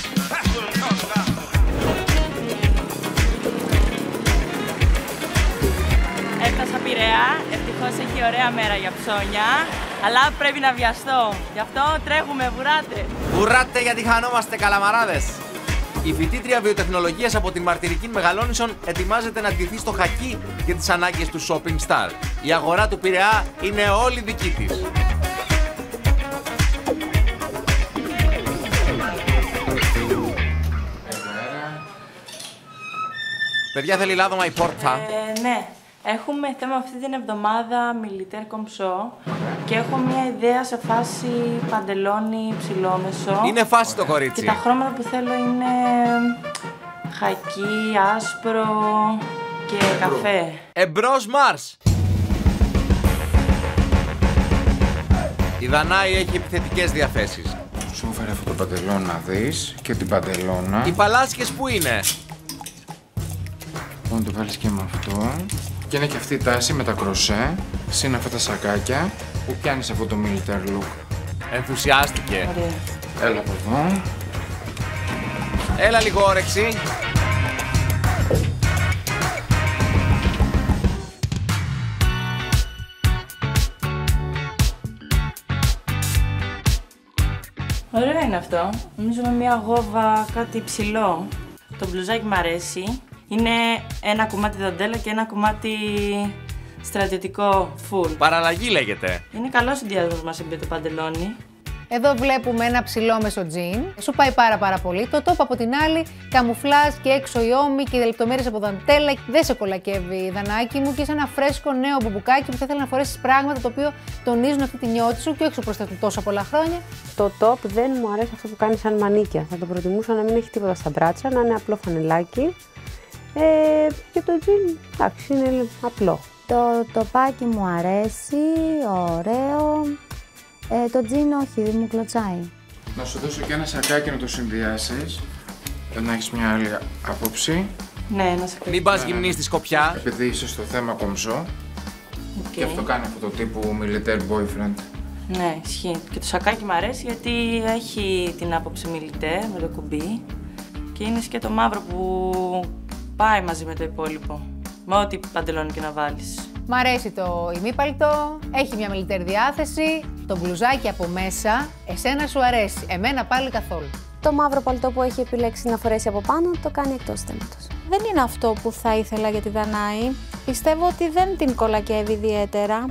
Έφτασα Πειραιά, ευτυχώς έχει ωραία μέρα για ψώνια, αλλά πρέπει να βιαστώ. Γι' αυτό τρέχουμε, βουράτε. Βουράτε γιατί χανόμαστε καλαμαράδες. Η φοιτήτρια βιοτεχνολογίας από την Μαρτυρική Μεγαλόνισσον ετοιμάζεται να ντυθεί στο χακί για τις ανάγκες του shopping star. Η αγορά του Πειραιά είναι όλη δική της. Παιδιά, θέλει λάδωμα η πόρτα. Ε, ναι. Έχουμε θέμα αυτή την εβδομάδα μιλιτέρ κομψό και έχω μια ιδέα σε φάση παντελόνι ψηλόμεσο. Είναι φάση το κορίτσι. Και τα χρώματα που θέλω είναι χακί, άσπρο και καφέ. Εμπρός Μάρς! Η Δανάη έχει επιθετικές διαθέσεις. Σου έφερε αυτό το παντελόν να δεις και την παντελώνα. Οι παλάσκες που είναι? Λοιπόν, το βάλεις και με αυτό. Και είναι και αυτή η τάση με τα κροσέ, συν αυτά τα σακάκια που πιάνεις αυτό το military look. Ενθουσιάστηκε. Ωραία. Έλα από εδώ. Έλα λίγο όρεξη. Ωραίο είναι αυτό. Νομίζω με μια γόβα κάτι ψηλό. Το μπλουζάκι μου αρέσει. Είναι ένα κομμάτι δαντέλα και ένα κομμάτι στρατιωτικό full. Παραλλαγή λέγεται. Είναι καλός συνδυασμός μας με το παντελόνι. Εδώ βλέπουμε ένα ψηλόμεσο τζιν. Σου πάει πάρα πάρα πολύ. Το top από την άλλη, καμουφλάζ και έξω η ώμη και οι λεπτομέρειες από δαντέλα. Δεν σε κολακεύει, Δανάκι μου, και είσαι ένα φρέσκο νέο μπουμπουκάκι που θα ήθελα να φορέσεις πράγματα το οποίο τονίζουν αυτή τη νιώτη σου και όχι σου προσθέτουν τόσο πολλά χρόνια. Το top δεν μου αρέσει αυτό που κάνει σαν μανίκια. Θα το προτιμούσα να μην έχει τίποτα στα μπράτσα, να είναι απλό φανελάκι. Ε, και το τζιν, εντάξει, είναι απλό. Το τοπάκι μου αρέσει, ωραίο. Ε, το τζιν όχι, δεν μου κλωτσάει. Να σου δώσω και ένα σακάκι να το συνδυάσεις. Να έχεις μια άλλη άποψη. Ναι, να σε πω. Μην πας γυμνή στη σκοπιά. Επειδή είσαι στο θέμα κομψό. Okay. Και αυτό κάνει αυτό το τύπου militaire boyfriend. Ναι, ισχύει. Και το σακάκι μου αρέσει γιατί έχει την άποψη μιλιτέ με το κουμπί και είναι και το μαύρο που πάει μαζί με το υπόλοιπο. Με ό,τι παντελόνι και να βάλεις. Μ' αρέσει το ημίπαλτο, έχει μια μιλιτέρ διάθεση, το μπλουζάκι από μέσα, εσένα σου αρέσει, εμένα πάλι καθόλου. Το μαύρο παλτό που έχει επιλέξει να φορέσει από πάνω το κάνει εκτός θέματος. Δεν είναι αυτό που θα ήθελα για τη Δανάη. Πιστεύω ότι δεν την κολακεύει ιδιαίτερα.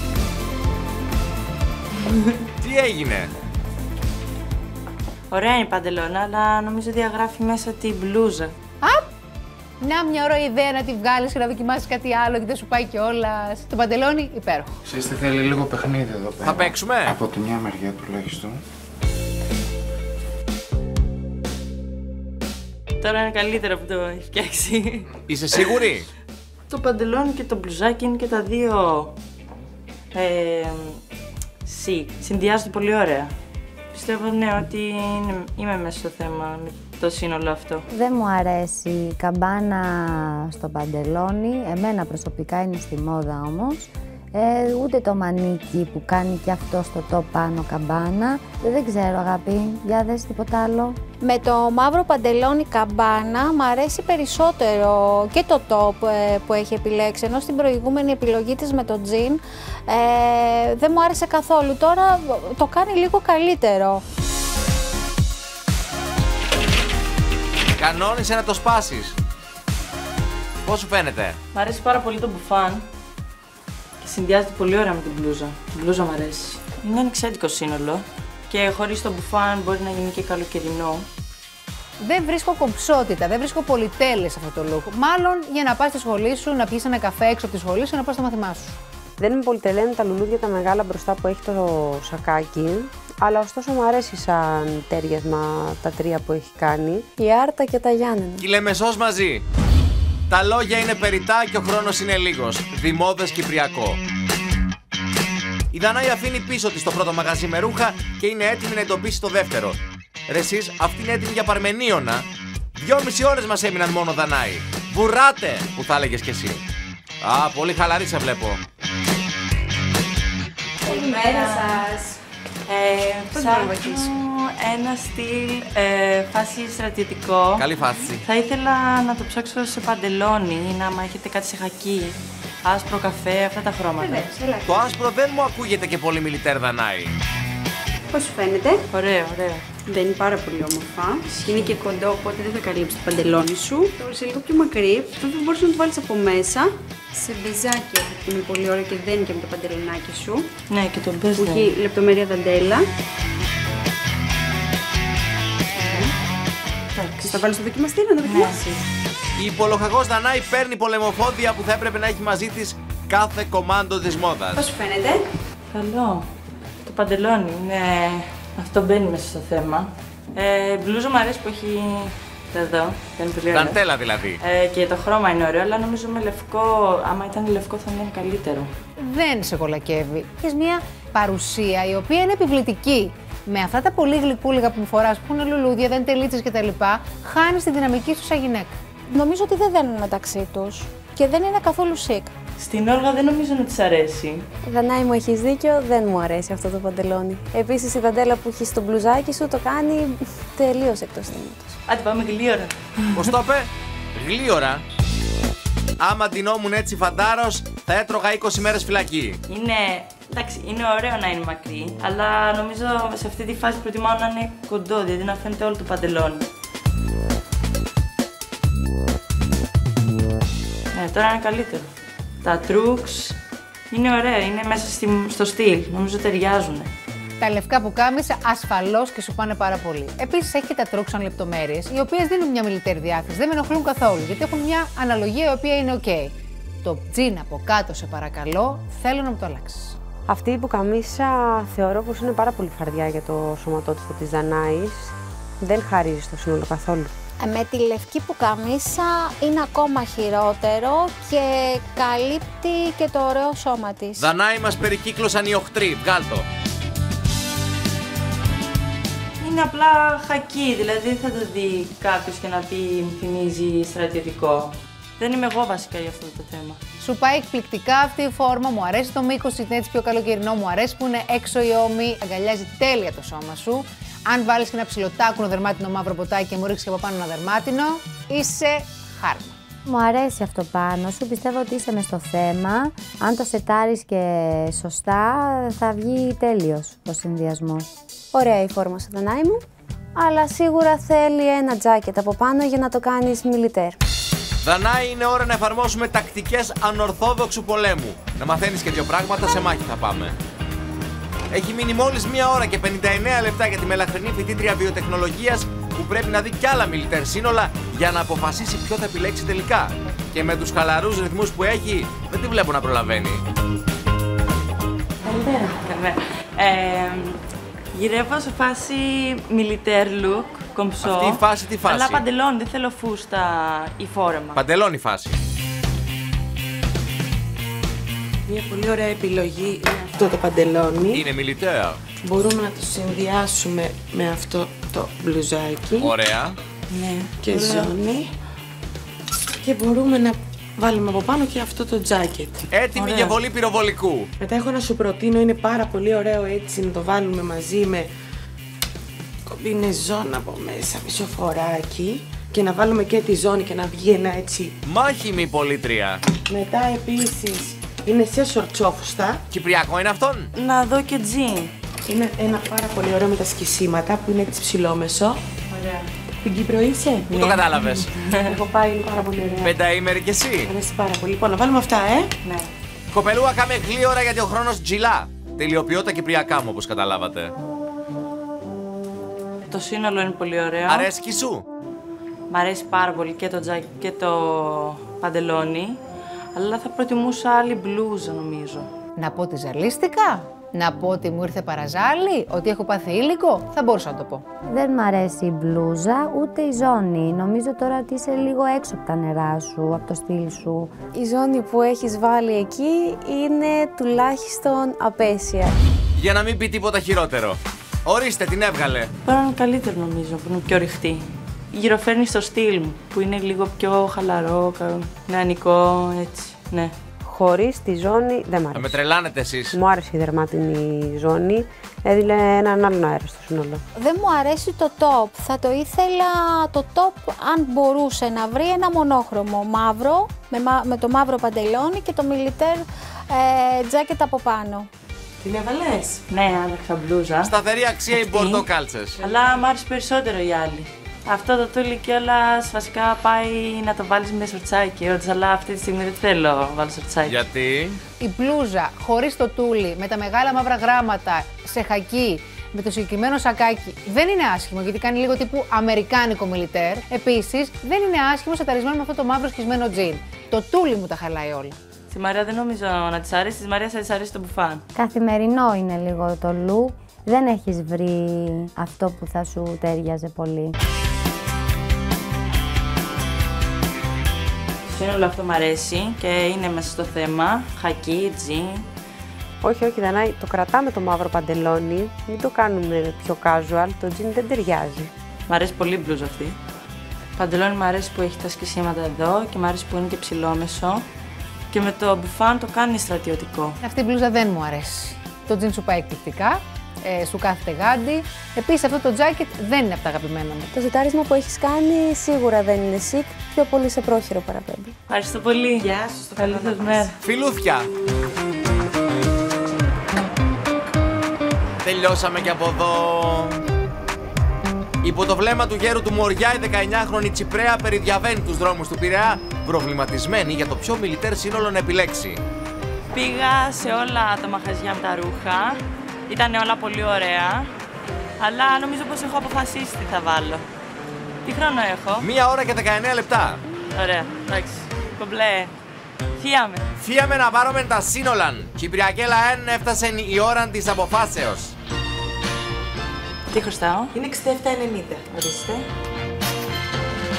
Τι έγινε? Ωραία είναι η παντελόνα, αλλά νομίζω διαγράφει μέσα την μπλούζα. Α! Να μια ωραία ιδέα να τη βγάλεις και να δοκιμάσεις κάτι άλλο και δεν σου πάει κιόλας. Το παντελόνι υπέροχο. Ξέρεις τι θέλει, λίγο παιχνίδι εδώ πέρα. Θα παίξουμε. Από τη μια μεριά τουλάχιστον. Τώρα είναι καλύτερο που το έχει φτιάξει. Είσαι σίγουρη? Το παντελόνι και το μπλουζάκι είναι και τα δύο ε, σι. Συνδυάζονται πολύ ωραία. Πιστεύω ναι ότι είναι, είμαι μέσα στο θέμα με το σύνολο αυτό. Δεν μου αρέσει η καμπάνα στο παντελόνι, εμένα προσωπικά είναι στη μόδα όμως. Ε, ούτε το μανίκι που κάνει και αυτό στο top πάνω καμπάνα. Δεν ξέρω αγάπη, για δες τίποτα άλλο. Με το μαύρο παντελόνι καμπάνα μ' αρέσει περισσότερο και το top ε, που έχει επιλέξει, ενώ στην προηγούμενη επιλογή της με το τζιν ε, δεν μου άρεσε καθόλου. Τώρα το κάνει λίγο καλύτερο. Κανόνισε να το σπάσεις. Πώς σου φαίνεται? Μ' αρέσει πάρα πολύ το μπουφάν και συνδυάζεται πολύ ωραία με την μπλούζα. Η μπλούζα μ' αρέσει. Είναι ανεξέντικο σύνολο και χωρίς το μπουφάν μπορεί να γίνει και καλοκαιρινό. Δεν βρίσκω κομψότητα, δεν βρίσκω πολυτέλεια σε αυτό το look. Μάλλον για να πας στη σχολή σου, να πιεις ένα καφέ έξω από τη σχολή σου, να πας στο μάθημά σου. Δεν με πολυτελαίνουν τα λουλούδια τα μεγάλα μπροστά που έχει το σακάκι, αλλά ωστόσο μου αρέσει σαν τέριασμα τα τρία που έχει κάνει. Η Άρτα και τα Γιάννενα. Κυλεμεσός μαζί. Τα λόγια είναι περιτά και ο χρόνος είναι λίγος. Δημόδες Κυπριακό. Η Δανάη αφήνει πίσω της το πρώτο μαγαζί με ρούχα και είναι έτοιμη να εντοπίσει το δεύτερο. Ρε εσείς, αυτή είναι έτοιμη για Παρμενίωνα. Δυόμιση ώρες μας έμειναν μόνο, Δανάη. Βουράτε, που θα έλεγες κι εσύ. Α, πολύ χαλαρή σε βλέπω. Καλημέρα σας. Ε, Πώς μπορώ να βοηθήσω? ένα στυλ ε, φάση στρατιωτικό. Καλή φάση. Θα ήθελα να το ψάξω σε παντελόνι ή να άμα έχετε κάτι σε χακί. Άσπρο καφέ, αυτά τα χρώματα. Βεβαίως, έλα. Το άσπρο δεν μου ακούγεται και πολύ μιλιτέρ, Δανάη. Πώς σου φαίνεται? Ωραίο, ωραίο. Μπαίνει πάρα πολύ όμορφα. Είναι και κοντό, οπότε δεν θα καλύψει το παντελόνι σου. Τώρα σε λίγο πιο μακρύ, βέβαια μπορείς να το βάλεις από μέσα. Σε μπεζάκι που είναι πολύ ωραίο και δένει και με το παντελονάκι σου. Ναι, και το μπες. Που έχει λεπτομέρεια δαντέλα. Εντάξει. Θα βάλεις το δοκιμαστή να το δοκιμάσεις. Η υπολογαγός Δανάη παίρνει πολεμοφόδια που θα έπρεπε να έχει μαζί της κάθε κομμάντο της μόδας. Πώς σου φαίνεται? Καλό. Το παντελόνι είναι... Αυτό μπαίνει μέσα στο θέμα. Ε, μπλούζα μου αρέσει που έχει εδώ. Είναι πολύ ωραίο. Δαντέλα δηλαδή. Ε, και το χρώμα είναι ωραίο, αλλά νομίζω με λευκό, άμα ήταν λευκό θα είναι καλύτερο. Δεν σε κολακεύει. Έχεις μια παρουσία η οποία είναι επιβλητική. Με αυτά τα πολύ γλυκούλιγα που φοράς, που είναι λουλούδια, δεν τελίτσες κτλ., χάνεις τη δυναμική σου σαν γυναίκα. Νομίζω ότι δεν δένουν μεταξύ τους και δεν είναι καθόλου chic. Στην Όλγα δεν νομίζω να της αρέσει. Δανάη μου, έχεις δίκιο, δεν μου αρέσει αυτό το παντελόνι. Επίσης η δαντέλα που έχει στο μπλουζάκι σου το κάνει τελείως εκτός θέματος. Άντε πάμε γλύωρα. Πώς το είπε? Γλύωρα. Άμα ντυνόμουν έτσι φαντάρος, θα έτρωγα είκοσι μέρες φυλακή. Είναι, εντάξει, είναι ωραίο να είναι μακρύ, αλλά νομίζω σε αυτή τη φάση προτιμάω να είναι κοντό, δηλαδή να φαίνεται όλο το παντελόνι. Ναι, τώρα είναι καλύτερο. Τα τρούξ είναι ωραία, είναι μέσα στη, στο στυλ, νομίζω ταιριάζουν. Τα λευκά πουκάμισα ασφαλώς και σου πάνε πάρα πολύ. Επίσης έχει και τα τρούξ σαν λεπτομέρειες, οι οποίες δίνουν μια μιλιτέρη διάθεση, δεν με ενοχλούν καθόλου, γιατί έχουν μια αναλογία η οποία είναι ok. Το τζιν από κάτω, σε παρακαλώ, θέλω να μου το αλλάξεις. Αυτή η πουκαμίσα θεωρώ πως είναι πάρα πολύ φαρδιά για το σωματότυπο της Δανάης. Δεν χαρίζει στο σύνολο καθόλου. Με τη λευκή πουκαμίσα είναι ακόμα χειρότερο και καλύπτει και το ωραίο σώμα της. Δανάη, μας περικύκλωσαν οι οχτροί. Βγάλ' το. Είναι απλά χακί, δηλαδή δεν θα το δει κάποιος και να πει μου θυμίζει στρατιωτικό. Δεν είμαι εγώ βασικά για αυτό το θέμα. Σου πάει εκπληκτικά αυτή η φόρμα, μου αρέσει το μήκος, είναι έτσι πιο καλοκαιρινό, μου αρέσει που είναι έξω η ώμη, αγκαλιάζει τέλεια το σώμα σου. Αν βάλεις και ένα ψιλοτάκουνο δερμάτινο μαύρο ποτάκι και μου ρίξεις και από πάνω ένα δερμάτινο, είσαι χάρμα. Μου αρέσει αυτό πάνω σου, πιστεύω ότι είσαι μες στο θέμα. Αν το σετάρεις και σωστά, θα βγει τέλειος ο συνδυασμός. Ωραία η φόρμα σου, Δανάη μου, αλλά σίγουρα θέλει ένα τζάκετ από πάνω για να το κάνεις μιλιτέρ. Δανάη, είναι ώρα να εφαρμόσουμε τακτικές ανορθόδοξου πολέμου. Να μαθαίνεις και δύο πράγματα, σε μάχη θα πάμε. Έχει μείνει μόλις μία ώρα και πενήντα εννέα λεπτά για τη μελαχρινή φοιτήτρια βιοτεχνολογίας που πρέπει να δει κι άλλα μιλιτέρ σύνολα για να αποφασίσει ποιο θα επιλέξει τελικά. Και με τους χαλαρούς ρυθμούς που έχει, δεν τη βλέπω να προλαβαίνει. Καλημέρα. Καλημέρα. Ε, γυρεύω σε φάση militaire look, κομψό. Αυτή η φάση τι φάση? Αλλά παντελόνι, δεν θέλω φούστα ή φόρεμα. Παντελόνι φάση. Μια πολύ ωραία επιλογή είναι αυτό το παντελόνι. Είναι militaire. Μπορούμε να το συνδυάσουμε με αυτό το μπλουζάκι. Ωραία. Ναι, και ωραία. Ζώνη. Και μπορούμε να βάλουμε από πάνω και αυτό το τζάκετ. Έτοιμη ωραία. για βολή πυροβολικού. Μετά έχω να σου προτείνω, είναι πάρα πολύ ωραίο έτσι να το βάλουμε μαζί με κομπινεζόν από μέσα, μισοφοράκι. Και να βάλουμε και τη ζώνη και να βγει ένα έτσι. Μάχημη πολίτρια. Μετά επίσης είναι σε σορτσόφουστα. Κυπριακό είναι αυτόν? Να δω και τζιν. Είναι ένα πάρα πολύ ωραίο με τα σκισίματα που είναι έτσι ψηλόμεσο. Ωραία. Την Κύπρο είσαι? Πού Ναι. το κατάλαβες? Έχω πάει, είναι πάρα πολύ ωραία. Πενταήμερη κι εσύ. Αρέσει πάρα πολύ. Λοιπόν, να βάλουμε αυτά, ε. Ναι. Κοπελούα, κάμε γλύωρα γιατί ο χρόνος τζιλά. Τελειοποιώ τα κυπριακά μου, όπως καταλάβατε. Το σύνολο είναι πολύ ωραίο. Αρέσκει σου? Μ' αρέσει πάρα πολύ και το τζάκι και το παντελόνι. Αλλά θα προτιμούσα άλλη μπλούζα νομίζω. Να πω ότι ζαλίστηκα, να πω ότι μου ήρθε παραζάλι, ότι έχω πάθει ήλικο, θα μπορούσα να το πω. Δεν μ' αρέσει η μπλούζα, ούτε η ζώνη. Νομίζω τώρα ότι είσαι λίγο έξω από τα νερά σου, από το στυλ σου. Η ζώνη που έχεις βάλει εκεί είναι τουλάχιστον απέσια. Για να μην πει τίποτα χειρότερο. Ορίστε, την έβγαλε. Τώρα είναι καλύτερο νομίζω, που είναι πιο ρηχτή. Γυροφέρνει στο στυλ μου, που είναι λίγο πιο χαλαρό, κα- νεανικό, έτσι, ναι. Χωρίς τη ζώνη δεν μ' Θα άρεσε. με τρελάνετε εσείς. Μου άρεσε η δερμάτινη ζώνη, έδινε έναν άλλον αέρα στο σύνολο. Δεν μου αρέσει το top. Θα το ήθελα το top αν μπορούσε να βρει ένα μονόχρωμο μαύρο, με, μα- με το μαύρο παντελόνι και το μιλιτέρ ε, τζάκετ από πάνω. Την έβαλες? Ναι, άλλαξα μπλούζα. Σταθερή αξία οι μπορντοκάλτσες. Αλλά μ' άρεσε περισσότερο η άλλη. Αυτό το τούλι κιόλας βασικά πάει να το βάλεις με σορτσάκι, όντως, αλλά αυτή τη στιγμή δεν θέλω να βάλω σορτσάκι. Γιατί? Η μπλούζα χωρίς το τούλι, με τα μεγάλα μαύρα γράμματα, σε χακί, με το συγκεκριμένο σακάκι, δεν είναι άσχημο γιατί κάνει λίγο τύπου αμερικάνικο μιλιτέρ. Επίσης, δεν είναι άσχημο σαταρισμένο με αυτό το μαύρο σκισμένο τζιν. Το τούλι μου τα χαλάει όλα. Στη Μαρία δεν νομίζω να της αρέσει, της Μαρίας θα της αρέσει το μπουφάν. Καθημερινό είναι λίγο το look. Δεν έχεις βρει αυτό που θα σου τέριαζε πολύ. Το σύνολο αυτό μ' αρέσει και είναι μέσα στο θέμα. Χακί, τζιν. Όχι, όχι, Δανάη, το κρατάμε το μαύρο παντελόνι, μην το κάνουμε πιο casual, το jean δεν ταιριάζει. Μ' αρέσει πολύ η μπλούζα αυτή. Παντελόνι μ' αρέσει που έχει τα σκισίματα εδώ και μ' αρέσει που είναι και ψηλόμεσο. Και με το μπουφάν το κάνει στρατιωτικό. Αυτή η μπλούζα δεν μου αρέσει. Το τζιν σου πάει εκπληκτικά, ε, σου κάθεται γάντι. Επίσης, αυτό το τζάκετ δεν είναι από τα αγαπημένα μου. Το ζετάρισμα που έχεις κάνει σίγουρα δεν είναι chic, πιο πολύ σε πρόχειρο παραπέμπει. Ευχαριστώ πολύ. Γεια σου, στο Καλή σας μέρα. Φιλούθια. Τελειώσαμε και από εδώ. Υπό το βλέμμα του γέρου του Μοριά, η δεκαεννιάχρονη Τσιπραία περιδιαβαίνει τους δρόμους του Πειραιά, προβληματισμένη για το ποιο μιλιτέρ σύνολο να επιλέξει. Πήγα σε όλα τα μαγαζιά με τα ρούχα. Ήταν όλα πολύ ωραία. Αλλά νομίζω πως έχω αποφασίσει τι θα βάλω. Τι χρόνο έχω? Μία ώρα και δεκαεννέα λεπτά. Ωραία, εντάξει. Κομπλέ. Φύαμε. Φύαμε να πάρουμε τα σύνολαν. Κυπριακέλα εν έφτασε η ώρα της αποφάσεως. Τι χρωστάω? Είναι εξήντα επτά ενενήντα. Ορίστε.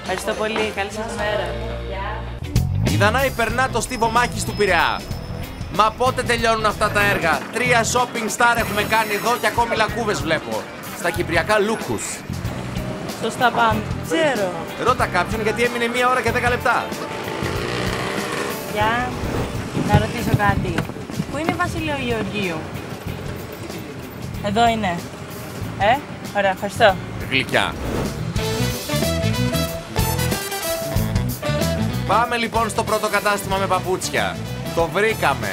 Ευχαριστώ πολύ. Καλή σας μέρα. Η Δανάη περνά το στίβο μάχης του Πειραιά. Μα πότε τελειώνουν αυτά τα έργα? Τρία shopping star έχουμε κάνει εδώ και ακόμη λακκούβες βλέπω. Στα κυπριακά Λούκους. Σωστά πάμε. Ξέρω. Ρώτα κάποιον γιατί έμεινε μία ώρα και δέκα λεπτά. Για να ρωτήσω κάτι. Πού είναι η Βασίλειο Γεωργίου? Εδώ είναι. Ε, ωραία, ευχαριστώ. Γλυκιά. Πάμε λοιπόν στο πρώτο κατάστημα με παπούτσια. Το βρήκαμε.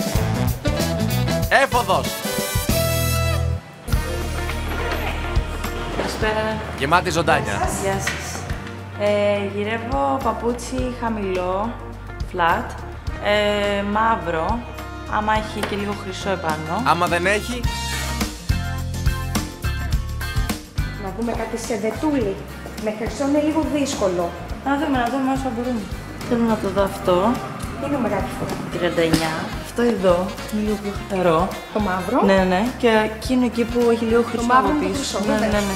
Έφοδος. Καλησπέρα. Γεμάτη ζωντάνια. Γεια σας. Ε, γυρεύω παπούτσι χαμηλό, flat, ε, μαύρο, άμα έχει και λίγο χρυσό επάνω. Άμα δεν έχει. Να δούμε κάτι σε βετούλι. Με χρυσό είναι λίγο δύσκολο. Να δούμε, να δούμε όσο μπορούμε. Θέλω να το δω αυτό. Είναι μεγάλη φορά. τριάντα εννιά. Αυτό εδώ είναι λίγο πιο χαλαρό. Το μαύρο. Ναι, ναι. Και εκείνο εκεί που έχει λίγο χρυσό μαύρο από με το πίσω. χρυσό, Ναι, ναι, βέβαια. ναι.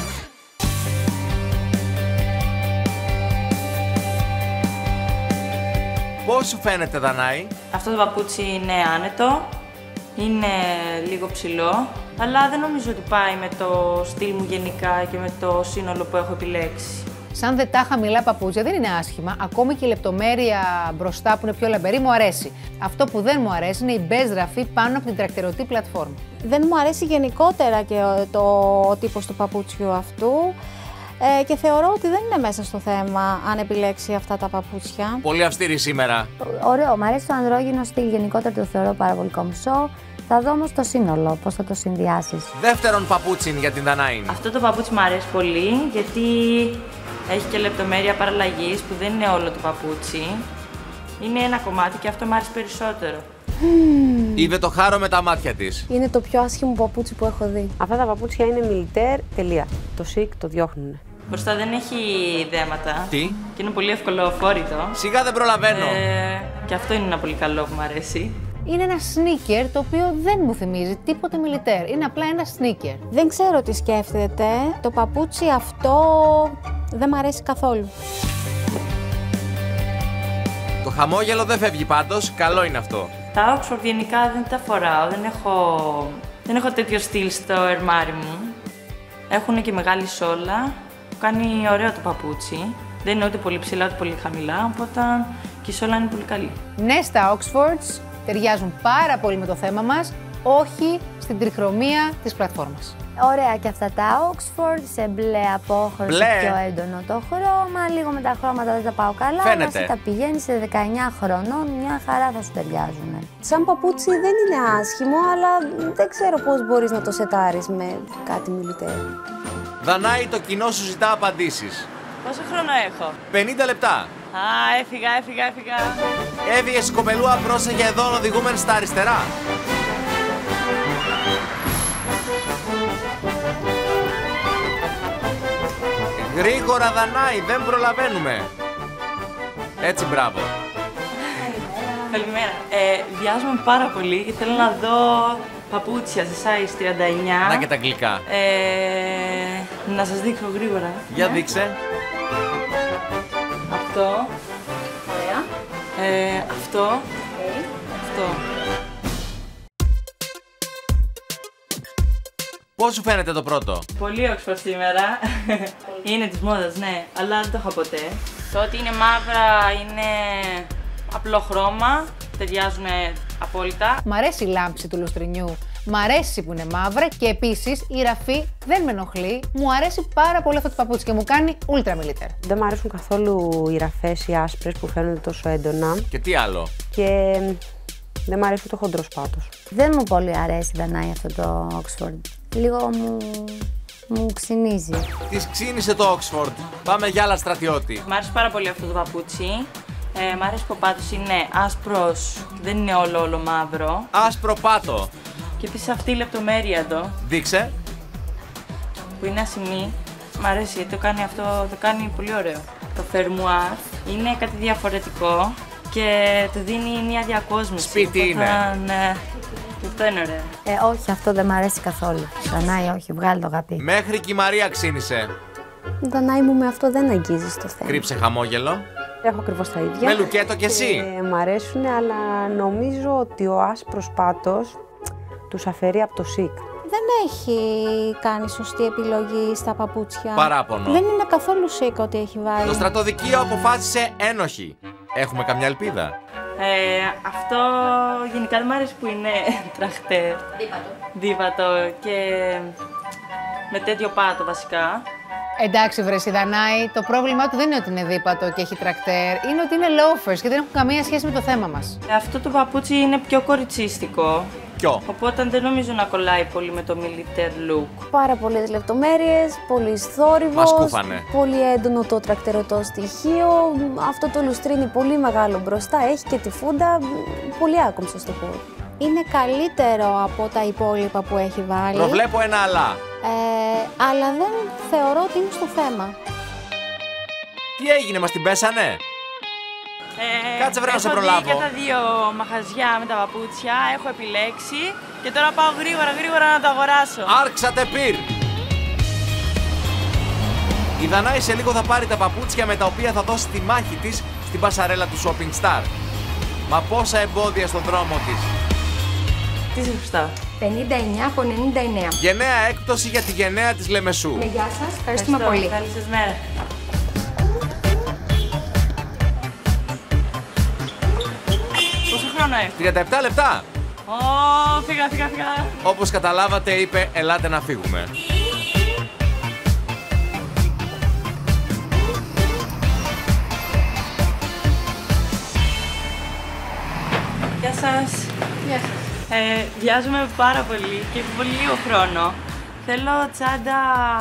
Πώς σου φαίνεται, Δανάη? Αυτό το παπούτσι είναι άνετο, είναι λίγο ψηλό, αλλά δεν νομίζω ότι πάει με το στυλ μου γενικά και με το σύνολο που έχω επιλέξει. Σαν δετά χαμηλά παπούτσια δεν είναι άσχημα. Ακόμη και η λεπτομέρεια μπροστά που είναι πιο λαμπερή μου αρέσει. Αυτό που δεν μου αρέσει είναι η μπέζ ραφή πάνω από την τρακτερωτή πλατφόρμα. Δεν μου αρέσει γενικότερα και ο, το, ο τύπος του παπούτσιου αυτού ε, και θεωρώ ότι δεν είναι μέσα στο θέμα αν επιλέξει αυτά τα παπούτσια. Πολύ αυστηρή σήμερα. Ωραίο, μου αρέσει το ανδρόγυνο στυλ, γενικότερα το θεωρώ πάρα πολύ κομψό. Θα δω όμως το σύνολο, πώς θα το συνδυάσεις. Δεύτερον παπούτσιν για την Δανάη. Αυτό το παπούτσι μου αρέσει πολύ γιατί έχει και λεπτομέρεια παραλλαγής που δεν είναι όλο το παπούτσι. Είναι ένα κομμάτι και αυτό μου αρέσει περισσότερο. Mm. Είδε το χάρο με τα μάτια της. Είναι το πιο άσχημο παπούτσι που έχω δει. Αυτά τα παπούτσια είναι μιλιτέρ, τελεία. Το σικ το διώχνουνε. Μπροστά δεν έχει δέματα. Τι? Και είναι πολύ ευκολοφόρητο. Σιγά δεν προλαβαίνω. Ε, και αυτό είναι ένα πολύ καλό που μου αρέσει. Είναι ένα sneaker το οποίο δεν μου θυμίζει τίποτε μιλιτέρ. Είναι απλά ένα sneaker. Δεν ξέρω τι σκέφτεται. Το παπούτσι αυτό δεν μ' αρέσει καθόλου. Το χαμόγελο δεν φεύγει πάντως, καλό είναι αυτό. Τα Oxford γενικά δεν τα φοράω, δεν έχω, δεν έχω τέτοιο στυλ στο ερμάρι μου. Έχουν και μεγάλη σόλα, που κάνει ωραίο το παπούτσι. Δεν είναι ούτε πολύ ψηλά ούτε πολύ χαμηλά, οπότε και η σόλα είναι πολύ καλή. Ναι, στα Oxfords ταιριάζουν πάρα πολύ με το θέμα μας, όχι στην τριχρωμία της πλατφόρμας. Ωραία και αυτά τα Oxford σε μπλε απόχρωση, Μπλε. πιο έντονο το χρώμα. Λίγο με τα χρώματα δεν τα πάω καλά. Φαίνεται. Αλλά εσύ τα πηγαίνεις σε δεκαεννιά χρονών, μια χαρά θα σου ταιριάζουν. Σαν παπούτσι δεν είναι άσχημο, αλλά δεν ξέρω πώς μπορείς να το σετάρεις με κάτι μιλιτέρ. Δανάη, το κοινό σου ζητά απαντήσεις. Πόσο χρόνο έχω? πενήντα λεπτά. Α, έφυγα, έφυγα, έφυγα. Έβγες κοπελούα, πρόσεχε εδώ, οδηγούμεν στα αριστερά. Γρήγορα, Δανάη, δεν προλαβαίνουμε. Έτσι, μπράβο. Καλημέρα. Ε, βιάζομαι πάρα πολύ και θέλω να δω παπούτσια σε size τριάντα εννιά. Να και τα αγγλικά. Ε, να σας δείξω γρήγορα. Για Ναι. δείξε. Αυτό. Ωραία. Ε, αυτό. Okay. Αυτό. Πώς σου φαίνεται το πρώτο? Πολύ Oxford σήμερα. Είναι της μόδας, ναι, αλλά δεν το έχω ποτέ. Το ότι είναι μαύρα είναι απλό χρώμα, ταιριάζουν απόλυτα. Μ' αρέσει η λάμψη του λουστρινιού, μ' αρέσει που είναι μαύρα και επίσης η ραφή δεν με ενοχλεί. Μου αρέσει πάρα πολύ αυτό το παπούτσι και μου κάνει ultra militaire. Δεν μου αρέσουν καθόλου οι ραφές οι άσπρες που φαίνονται τόσο έντονα Και τι άλλο? και δεν μου αρέσει το χοντρός πάτος. Δεν μου πολύ αρέσει, Δανάη, αυτό το Oxford. Λίγο μου, μου ξυνίζει. Της ξύνησε το Oxford. Πάμε για άλλα στρατιώτη. Μ' άρεσε πάρα πολύ αυτό το παπούτσι. Ε, μ' αρέσει που ο πάτος είναι άσπρος, δεν είναι όλο όλο μαύρο. Άσπρο πάτο. Και επίσης αυτή η λεπτομέρεια εδώ, Δείξε. που είναι ασημή, μ' αρέσει γιατί το κάνει αυτό, το κάνει πολύ ωραίο. Το φερμουάρ είναι κάτι διαφορετικό και του δίνει μια διακόσμηση. Σπίτι Οπότε, είναι. Ναι, και αυτό είναι ωραίο. Ε, όχι, αυτό δεν μ' αρέσει καθόλου. Δανάη, όχι, βγάλει το γαπί. Μέχρι και η Μαρία ξύνησε. Δανάη μου, με αυτό δεν αγγίζεις το θέμα. Κρύψε χαμόγελο. Έχω ακριβώς τα ίδια. Με λουκέτο κι εσύ. Ε, μ' αρέσουν, αλλά νομίζω ότι ο άσπρος πάτος τους αφαιρεί από το σικ. Δεν έχει κάνει σωστή επιλογή στα παπούτσια. Παράπονο. Δεν είναι καθόλου σικ ότι έχει βάλει. Το στρατοδικείο αποφάσισε ένοχη. Έχουμε καμιά ελπίδα? Ε, αυτό γενικά δεν μου αρέσει που είναι τραχτέρ. Δίπατο. Δίπατο και με τέτοιο πάτο βασικά. Εντάξει, βρε η Δανάη, το πρόβλημά του δεν είναι ότι είναι δίπατο και έχει τρακτέρ, είναι ότι είναι loafers και δεν έχουν καμία σχέση με το θέμα μας. Αυτό το παπούτσι είναι πιο κοριτσίστικο. Ποιο? Οπότε δεν νομίζω να κολλάει πολύ με το militaire look. Πάρα πολλές λεπτομέρειες, πολύ θόρυβος, Μας κούφανε. πολύ έντονο το τρακτερωτό στοιχείο, αυτό το λουστρίνι πολύ μεγάλο μπροστά, έχει και τη φούντα, πολύ άκομψο στο χώρο. Είναι καλύτερο από τα υπόλοιπα που έχει βάλει. Προβλέπω ένα αλλά. Ε, αλλά δεν θεωρώ ότι είναι στο θέμα. Τι έγινε, μας την πέσανε? Ε, Κάτσε βρε να σε έχω προλάβω. δει και τα δύο μαχαζιά με τα παπούτσια, έχω επιλέξει και τώρα πάω γρήγορα γρήγορα να το αγοράσω. Άρξατε πυρ! Η Δανάη σε λίγο θα πάρει τα παπούτσια με τα οποία θα δώσει τη μάχη της στην πασαρέλα του Shopping Star. Μα πόσα εμπόδια στον δρόμο της. Τι σε χρωστάω? πενήντα εννιά από ενενήντα εννιά. Γενναία έκπτωση για τη γενναία της Λεμεσού. Ναι, γεια σας. Ευχαριστούμε πολύ. Καλή σας μέρα. Πόσο χρόνο έχω? τριάντα επτά λεπτά. Ω, φύγα, φύγα, φύγα. Όπως καταλάβατε είπε, ελάτε να φύγουμε. Γεια σας. Γεια σας. Ε, βιάζομαι πάρα πολύ και έχει πολύ λίγο χρόνο. Θέλω τσάντα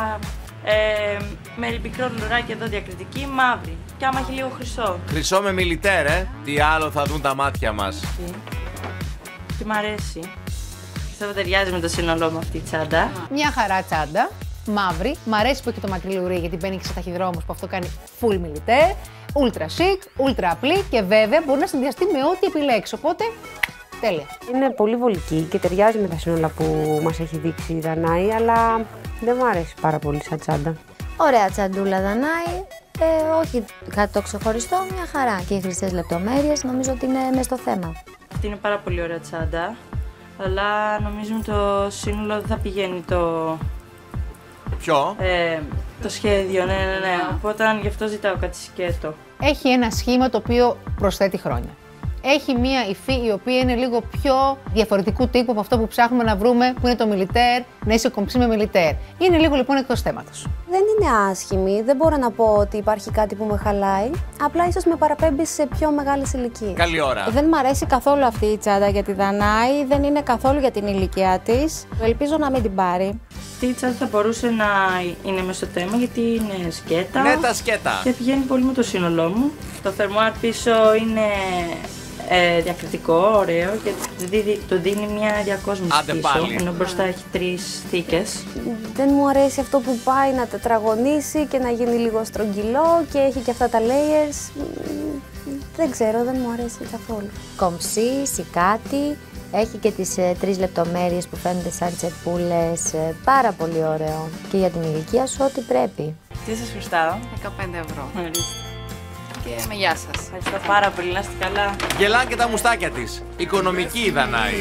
ε, με μικρό λουράκι εδώ διακριτική, μαύρη. Και άμα έχει λίγο χρυσό. Χρυσό με μιλιτέρ, ε. Τι άλλο θα δουν τα μάτια μας. Τι, τι μ' αρέσει. Πιστεύω ταιριάζει με το σύνολό μου αυτή η τσάντα. Μια χαρά τσάντα, μαύρη. Μ' αρέσει που έχει το μακριλουρί γιατί μπαίνει και σε ταχυδρόμους που αυτό κάνει full militaire. Ultra chic, ultra απλή και βέβαια μπορεί να συνδυαστεί με ό,τι επιλέξει. Οπότε, τέλεια. Είναι πολύ βολική και ταιριάζει με τα σύνολα που μας έχει δείξει η Δανάη, αλλά δεν μου αρέσει πάρα πολύ σαν τσάντα. Ωραία τσαντούλα Δανάη, ε, όχι κάτι το ξεχωριστό, μια χαρά. Και οι χρυσές λεπτομέρειες νομίζω ότι είναι μες στο θέμα. Αυτή είναι πάρα πολύ ωραία τσάντα. Αλλά νομίζω το σύνολο δεν θα πηγαίνει το... Ποιο? Ε, το σχέδιο, ναι, ναι, ναι. Οπότε γι' αυτό ζητάω κάτι σκέτο. Έχει ένα σχήμα το οποίο προσθέτει χρόνια. Έχει μία υφή η οποία είναι λίγο πιο διαφορετικού τύπου από αυτό που ψάχνουμε να βρούμε, που είναι το μιλιτέρ, να είσαι κομψή με μιλιτέρ. Είναι λίγο λοιπόν εκτός θέματος. Δεν είναι άσχημη, δεν μπορώ να πω ότι υπάρχει κάτι που με χαλάει, απλά ίσως με παραπέμπει σε πιο μεγάλες ηλικίες. Καλή ώρα. Δεν μ' αρέσει καθόλου αυτή η τσάντα για τη Δανάη, δεν είναι καθόλου για την ηλικία της. Ελπίζω να μην την πάρει. Αυτή η τσάντα θα μπορούσε να είναι μες στο θέμα γιατί είναι σκέτα. Ναι, τα σκέτα. Και πηγαίνει πολύ με το σύνολό μου. Το φερμουάρ πίσω είναι ε, διακριτικό, ωραίο και το δίνει μια διακόσμηση. Άντε πίσω, πάλι. ενώ μπροστά έχει τρεις θήκες. Δεν μου αρέσει αυτό που πάει να τετραγωνίσει και να γίνει λίγο στρογγυλό και έχει και αυτά τα layers. Δεν ξέρω, δεν μου αρέσει καθόλου. Κομψή, σικάτη, έχει και τις ε, τρεις λεπτομέρειες που φαίνονται σαν τσεπούλες, ε, πάρα πολύ ωραίο. Και για την ηλικία σου ό,τι πρέπει. Τι σας χρωστάω? δεκαπέντε ευρώ. Ορίστε. Και με γεια σας. Ευχαριστώ πάρα πολύ, να είστε καλά. Γελάν και τα μουστάκια της. Οικονομική η Δανάη.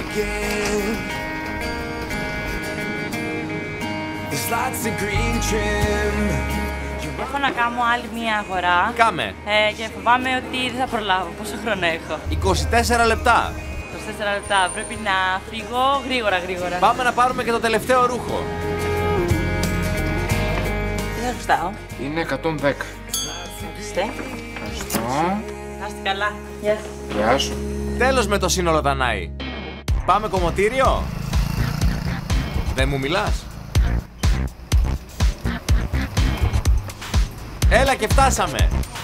Έχω να κάνω άλλη μία αγορά. Κάμε. Ε, και φοβάμαι ότι δεν θα προλάβω. Πόσο χρόνο έχω? είκοσι τέσσερα λεπτά. είκοσι τέσσερα λεπτά. Πρέπει να φύγω γρήγορα γρήγορα. Πάμε να πάρουμε και το τελευταίο ρούχο. Τι θα χρωστάω? Είναι εκατόν δέκα. Ορίστε. Ευχαριστώ. Να είστε καλά. Γεια σας. Γεια σου. Τέλος με το σύνολο Δανάη. Πάμε κομμωτήριο. Δεν μου μιλάς? Έλα και φτάσαμε.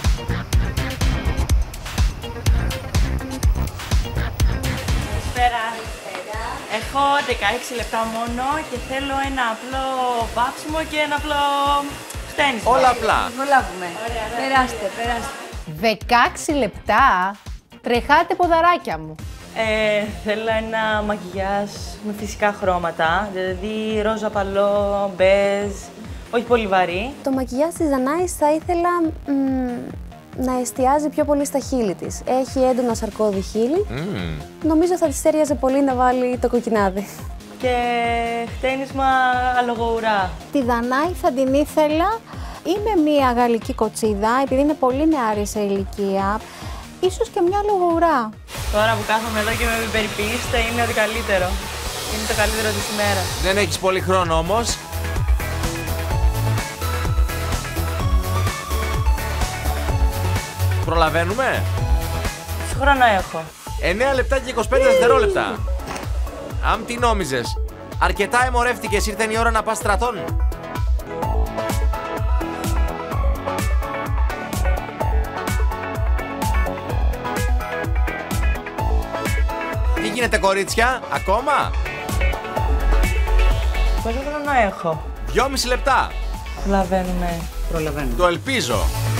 Καλησπέρα. Έχω δεκαέξι λεπτά μόνο και θέλω ένα απλό βάψιμο και ένα απλό χτένισμα. Όλα απλά. Προλάβουμε. Περάστε, περάστε. δεκαέξι λεπτά, τρεχάτε ποδαράκια μου. Ε, θέλω ένα μακιγιάζ με φυσικά χρώματα, δηλαδή ρόζα παλό, μπέζ, όχι πολύ βαρύ. Το μακιγιάζ της Δανάης θα ήθελα μ, να εστιάζει πιο πολύ στα χείλη της. Έχει έντονα σαρκώδη χείλη. Mm. Νομίζω θα της τέριαζε πολύ να βάλει το κοκκινάδι. Και χτένισμα αλογοουρά. Τη Δανάη θα την ήθελα ή με μία γαλλική κοτσίδα, επειδή είναι πολύ νεαρή σε ηλικία, ίσως και μια λογοουρά. Τώρα που κάθομαι εδώ και με περιποιήσετε είναι ότι καλύτερο. Είναι το καλύτερο της ημέρας. Δεν έχεις πολύ χρόνο όμως. Προλαβαίνουμε. Τι χρόνο έχω? εννέα λεπτά και είκοσι πέντε δευτερόλεπτα. Αμ, τι νόμιζες? Αρκετά αιμορεύτηκες, ήρθε η ώρα να πας στρατών. Τι γίνεται κορίτσια, ακόμα? Πόσο χρόνο έχω? Δυόμιση λεπτά. Προλαβαίνουμε. Προλαβαίνουμε. Το ελπίζω.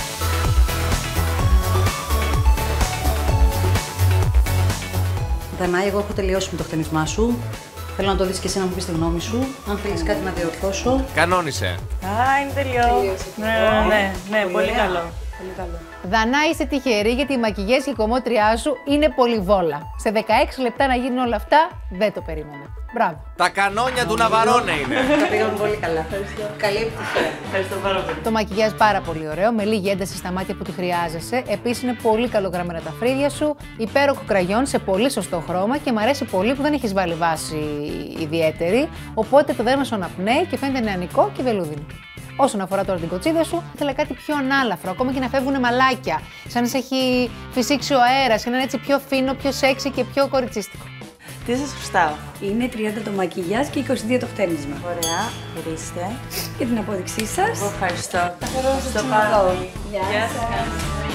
Δανάη, εγώ έχω τελειώσει με το χτενισμά σου. Θέλω να το δεις και εσύ να μου πεις τη γνώμη σου. Αν θέλεις κάτι να διορθώσω. Κανόνισε. Α, είναι τελειώ. Ναι, ναι, ναι, ναι, πολύ καλό. Πολύ καλό. Δανάη, είσαι τυχερή γιατί η μακιγιές και η κομμότριά σου είναι πολυβόλα. Σε δεκαέξι λεπτά να γίνουν όλα αυτά, δεν το περίμενα. Μπράβο. Τα κανόνια του Ναβαρώνε είναι. Τα πήγαν πολύ καλά. Ευχαριστώ. Καλή επιτυχία. Ευχαριστώ πάρα πολύ. Το μακιγιάζ πάρα πολύ ωραίο, με λίγη ένταση στα μάτια που τη χρειάζεσαι. Επίσης είναι πολύ καλογραμμένα τα φρύδια σου. Υπέροχο κραγιόν σε πολύ σωστό χρώμα και μου αρέσει πολύ που δεν έχεις βάλει βάση ιδιαίτερη. Οπότε το δέρμα σου αναπνέει και φαίνεται νεανικό και βελούδινο. Όσον αφορά τώρα την κοτσίδα σου, ήθελα κάτι πιο ανάλαφρο, ακόμα και να φεύγουν μαλάκια. Σαν να σε έχει φυσήξει ο αέρας και να είναι έτσι πιο φίνο, πιο σεξι και πιο κοριτσίστικο. Τι σας χρωστάω? Είναι τριάντα το μακιγιάζ και είκοσι δύο το χτένισμα. Ωραία, ορίστε. Και την απόδειξή σας. Εγώ ευχαριστώ. Ευχαριστώ πάρα πολύ. Γεια σας.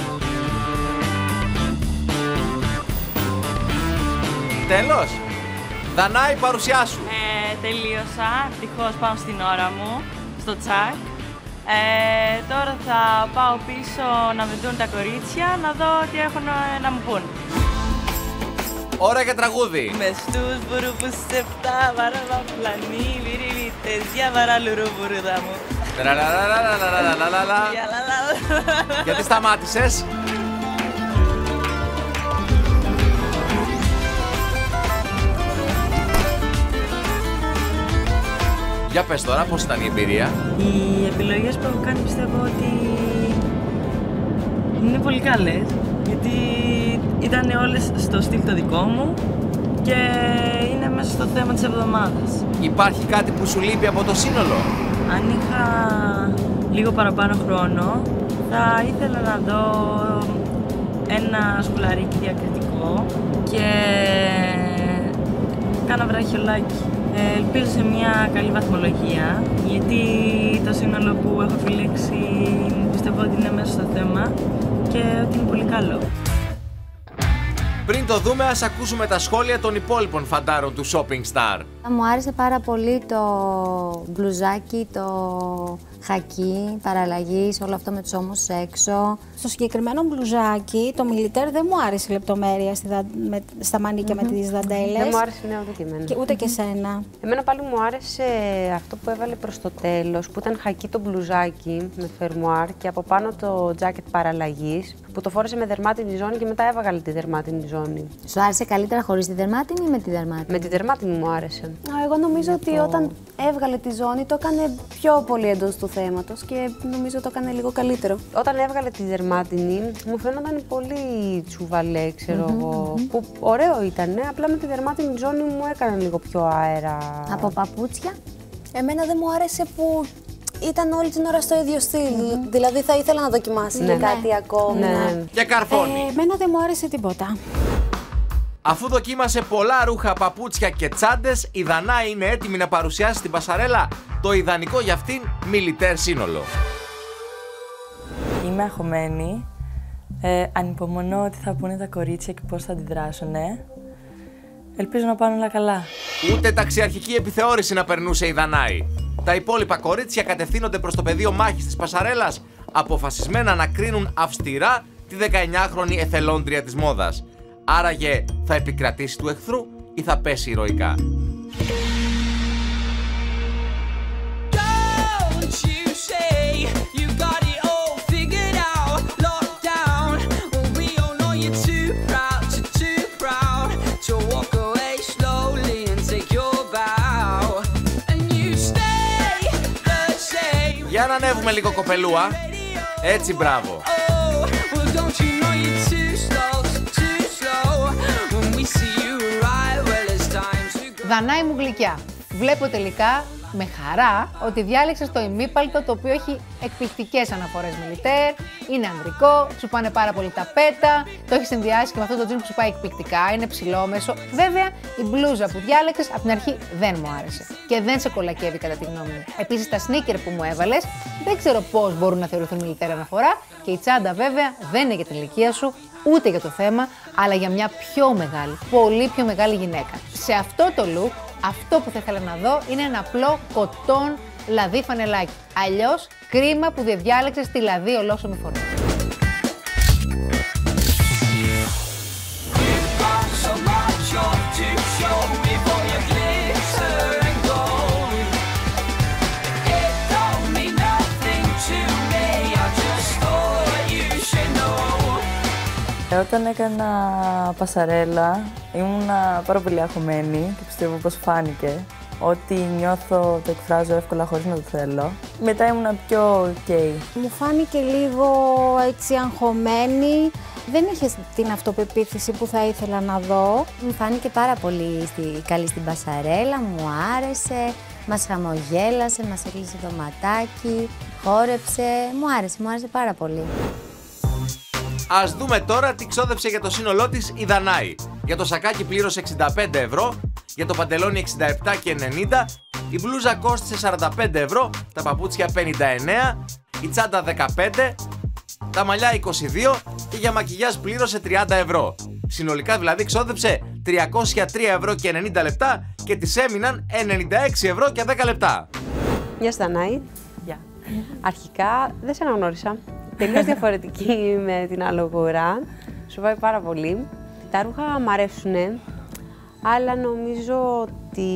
Τέλος. Δανάη, παρουσιάσου. Ε, τελείωσα, ευτυχώς πάω στην ώρα μου, στο τσακ. Ε, τώρα θα πάω πίσω να με δουν τα κορίτσια, να δω τι έχουν να μου πούν. Ώρα για τραγούδι. Μες στους βουρουβούς επτά βαραβαπλανή, βιριλίτες για βαραλουρουβουρουδά μου. Λαλαλαλαλαλαλαλαλα. Γιατί σταμάτησες? Για πες τώρα, πώς ήταν η εμπειρία? Οι επιλογές που έχω κάνει πιστεύω ότι είναι πολύ καλές, γιατί ήταν όλες στο στυλ το δικό μου και είναι μέσα στο θέμα της εβδομάδας. Υπάρχει κάτι που σου λείπει από το σύνολο? Αν είχα λίγο παραπάνω χρόνο, θα ήθελα να δω ένα σκουλαρίκι διακριτικό και κάνα βραχιολάκι. Ε, ελπίζω σε μια καλή βαθμολογία, γιατί το σύνολο που έχω επιλέξει πιστεύω ότι είναι μέσα στο θέμα και ότι είναι πολύ καλό. Πριν το δούμε, ας ακούσουμε τα σχόλια των υπόλοιπων φαντάρων του Shopping Star. Μου άρεσε πάρα πολύ το μπλουζάκι, το χακί, παραλλαγής, όλο αυτό με τους ώμους έξω. Στο συγκεκριμένο μπλουζάκι, το μιλιτέρ δεν μου άρεσε η λεπτομέρεια στη δα... με... στα μανίκια mm-hmm. με τις δαντέλες. Δεν μου άρεσε ναι, ούτε και εμένα. Και ούτε και σένα. Εμένα πάλι μου άρεσε αυτό που έβαλε προς το τέλος, που ήταν χακί το μπλουζάκι με φερμουάρ και από πάνω το τζάκετ παραλλαγής, που το φόρεσε με δερμάτινη ζώνη και μετά έβαγαλε τη δερμάτινη ζώνη. Σου άρεσε καλύτερα χωρίς τη δερμάτινη ή με τη δερμάτινη? Με τη δερμάτινη μου άρεσε. Α, εγώ νομίζω ότι το... όταν έβγαλε τη ζώνη το έκανε πιο πολύ εντός του θέματος και νομίζω το έκανε λίγο καλύτερο. Όταν έβγαλε τη δερμάτινη μου φαίνονταν πολύ τσουβαλέ, ξέρω mm-hmm, εγώ. Mm-hmm. Που ωραίο ήταν, απλά με τη δερμάτινη ζώνη μου έκανε λίγο πιο αέρα. Από παπούτσια. Εμένα δεν μου άρεσε που ήταν όλη την ώρα στο ίδιο στυλ. Mm-hmm. Δηλαδή θα ήθελα να δοκιμάσει ναι. και κάτι ακόμη. Ναι. Και καρφώνει. Ε, εμένα δεν μου άρεσε τίποτα. Αφού δοκίμασε πολλά ρούχα, παπούτσια και τσάντες, η Δανάη είναι έτοιμη να παρουσιάσει στην πασαρέλα το ιδανικό για αυτήν μιλιτέρ σύνολο. Είμαι αγχωμένη. Ε, ανυπομονώ ότι θα πούνε τα κορίτσια και πώς θα αντιδράσουν. Ε. Ελπίζω να πάνε όλα καλά. Ούτε ταξιαρχική επιθεώρηση να περνούσε η Δανάη. Τα υπόλοιπα κορίτσια κατευθύνονται προς το πεδίο μάχης της πασαρέλας, αποφασισμένα να κρίνουν αυστηρά τη δεκαεννιάχρονη εθελόντρια της μόδας. Άραγε θα επικρατήσει του εχθρού ή θα πέσει ηρωικά. Don't you Για να ανέβουμε λίγο κοπελούα. Έτσι, μπράβο. Δανάη μου γλυκιά. Βλέπω τελικά με χαρά ότι διάλεξες το ημίπαλτο, το οποίο έχει εκπληκτικές αναφορές μιλιτέρ, είναι ανδρικό, σου πάνε πάρα πολύ τα πέτα, το έχει συνδυάσει και με αυτό το τζιν που σου πάει εκπληκτικά, είναι ψηλόμεσο. Βέβαια, η μπλούζα που διάλεξες από την αρχή δεν μου άρεσε και δεν σε κολακεύει κατά τη γνώμη μου. Επίσης, τα σνίκερ που μου έβαλες δεν ξέρω πώς μπορούν να θεωρηθούν μιλιτέρ αναφορά και η τσάντα βέβαια δεν είναι για την ηλικία σου, ούτε για το θέμα, αλλά για μια πιο μεγάλη, πολύ πιο μεγάλη γυναίκα. Σε αυτό το look, αυτό που θα ήθελα να δω είναι ένα απλό κοτόν λαδί φανελάκι. Αλλιώς, κρίμα που δεν διάλεξες τη λαδί ολόσωμη φορμή. Όταν έκανα πασαρέλα ήμουνα πάρα πολύ αγχωμένη και πιστεύω πως φάνηκε. Ό,τι νιώθω το εκφράζω εύκολα χωρίς να το θέλω. Μετά ήμουνα πιο ok. Μου φάνηκε λίγο έτσι αγχωμένη. Δεν είχε την αυτοπεποίθηση που θα ήθελα να δω. Μου φάνηκε πάρα πολύ στη, καλή στην πασαρέλα, μου άρεσε, μας χαμογέλασε, μας έκλεισε το ματάκι, χόρεψε, μου άρεσε, μου άρεσε πάρα πολύ. Ας δούμε τώρα τι ξόδεψε για το σύνολό της η Δανάη. Για το σακάκι πλήρωσε εξήντα πέντε ευρώ, για το παντελόνι εξήντα επτά και ενενήντα, η μπλούζα κόστησε σαράντα πέντε ευρώ, τα παπούτσια πενήντα εννέα, η τσάντα δεκαπέντε, τα μαλλιά είκοσι δύο και για μακιγιάζ πλήρωσε τριάντα ευρώ. Συνολικά δηλαδή ξόδεψε τριακόσια τρία ευρώ και ενενήντα λεπτά και της έμειναν ενενήντα έξι ευρώ και δέκα λεπτά. Γεια σου Δανάη. Γεια. Αρχικά δεν σε αναγνώρισα. Τελείως διαφορετική με την αλογορά. Σου πάει πάρα πολύ. Τα ρούχα μ' αρέσουνε, αλλά νομίζω ότι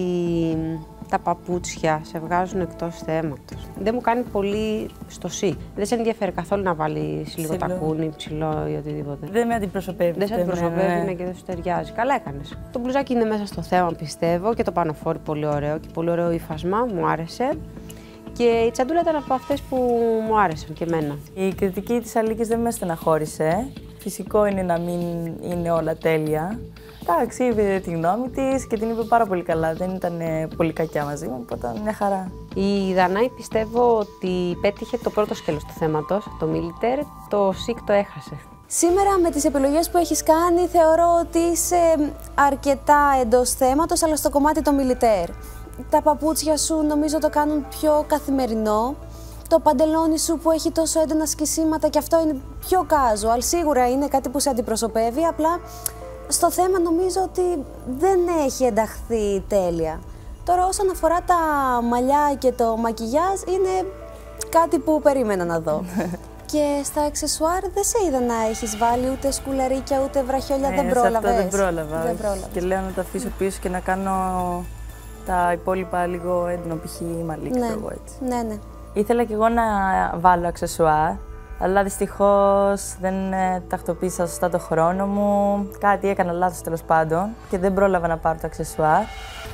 τα παπούτσια σε βγάζουν εκτός θέματος. Δεν μου κάνει πολύ στο σι. Δεν σε ενδιαφέρει καθόλου να βάλεις λίγο τακούνι, ψηλό ή οτιδήποτε. Δεν με αντιπροσωπεύει. Δεν σε αντιπροσωπεύει, ναι, και δεν σου ταιριάζει. Καλά έκανες. Το μπλουζάκι είναι μέσα στο θέμα, πιστεύω, και το πανοφόρι πολύ ωραίο και πολύ ωραίο ύφασμα, μου άρεσε. Και η τσαντούλα ήταν από αυτές που μου άρεσαν και εμένα. Η κριτική της Αλίκης δεν με στεναχώρησε. Φυσικό είναι να μην είναι όλα τέλεια. Εντάξει, είπε τη γνώμη της και την είπε πάρα πολύ καλά. Δεν ήταν πολύ κακιά μαζί μου, οπότε μια χαρά. Η Δανάη πιστεύω ότι πέτυχε το πρώτο σκέλος του θέματος, το μιλιτέρ, το σικ το έχασε. Σήμερα με τις επιλογές που έχεις κάνει θεωρώ ότι είσαι αρκετά εντός θέματος, αλλά στο κομμάτι το μιλιτέρ. Τα παπούτσια σου νομίζω το κάνουν πιο καθημερινό. Το παντελόνι σου που έχει τόσο έντονα σκισίματα και αυτό είναι πιο casual. Σίγουρα είναι κάτι που σε αντιπροσωπεύει, απλά στο θέμα νομίζω ότι δεν έχει ενταχθεί τέλεια. Τώρα όσον αφορά τα μαλλιά και το μακιγιάζ είναι κάτι που περίμενα να δω. Και στα αξεσουάρ δεν σε είδα να έχεις βάλει ούτε σκουλαρίκια ούτε βραχιόλια, ναι, δεν πρόλαβες. Δεν πρόλαβα. Δεν πρόλαβες. Και λέω να τα αφήσω πίσω και να κάνω τα υπόλοιπα λίγο έντονο, π.χ. μαλλί, ναι. εγώ έτσι. Ναι, ναι. Ήθελα κι εγώ να βάλω αξεσουάρ, αλλά δυστυχώς δεν ε, τακτοποίησα σωστά το χρόνο μου. Κάτι έκανα λάθος τέλος πάντων και δεν πρόλαβα να πάρω το αξεσουάρ.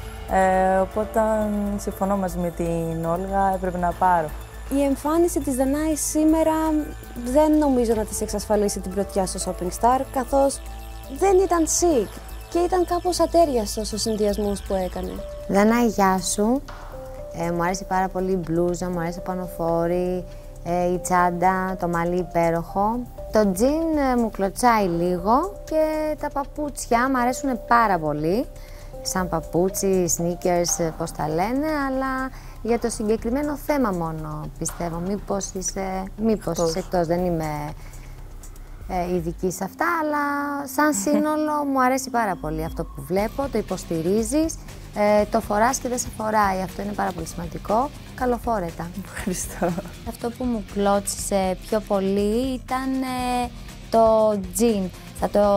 Ε, οπότε συμφωνώ μαζί με την Όλγα, έπρεπε να πάρω. Η εμφάνιση της Δανάη σήμερα δεν νομίζω να της εξασφαλίσει την πρωτιά στο Shopping Star, καθώς δεν ήταν chic και ήταν κάπως ατέριαστος ο συνδυασμός που έκανε. Δανάη, γεια σου. Ε, μου άρεσε πάρα πολύ η μπλούζα, μου άρεσε πανοφόρι, ε, η τσάντα, το μαλλί υπέροχο. Το τζιν ε, μου κλωτσάει λίγο και τα παπούτσια μου αρέσουν πάρα πολύ. Σαν παπούτσι, sneakers, πώς τα λένε, αλλά για το συγκεκριμένο θέμα μόνο πιστεύω. Μήπως είσαι, μήπως εκτός. Είσαι εκτός, δεν είμαι ε, ειδική σε αυτά, αλλά σαν σύνολο μου αρέσει πάρα πολύ αυτό που βλέπω, το υποστηρίζεις, ε, το φοράς και δεν σε φοράει, αυτό είναι πάρα πολύ σημαντικό. Καλοφόρετα. Ευχαριστώ. Αυτό που μου κλώτσισε πιο πολύ ήταν ε, το τζιν. Θα το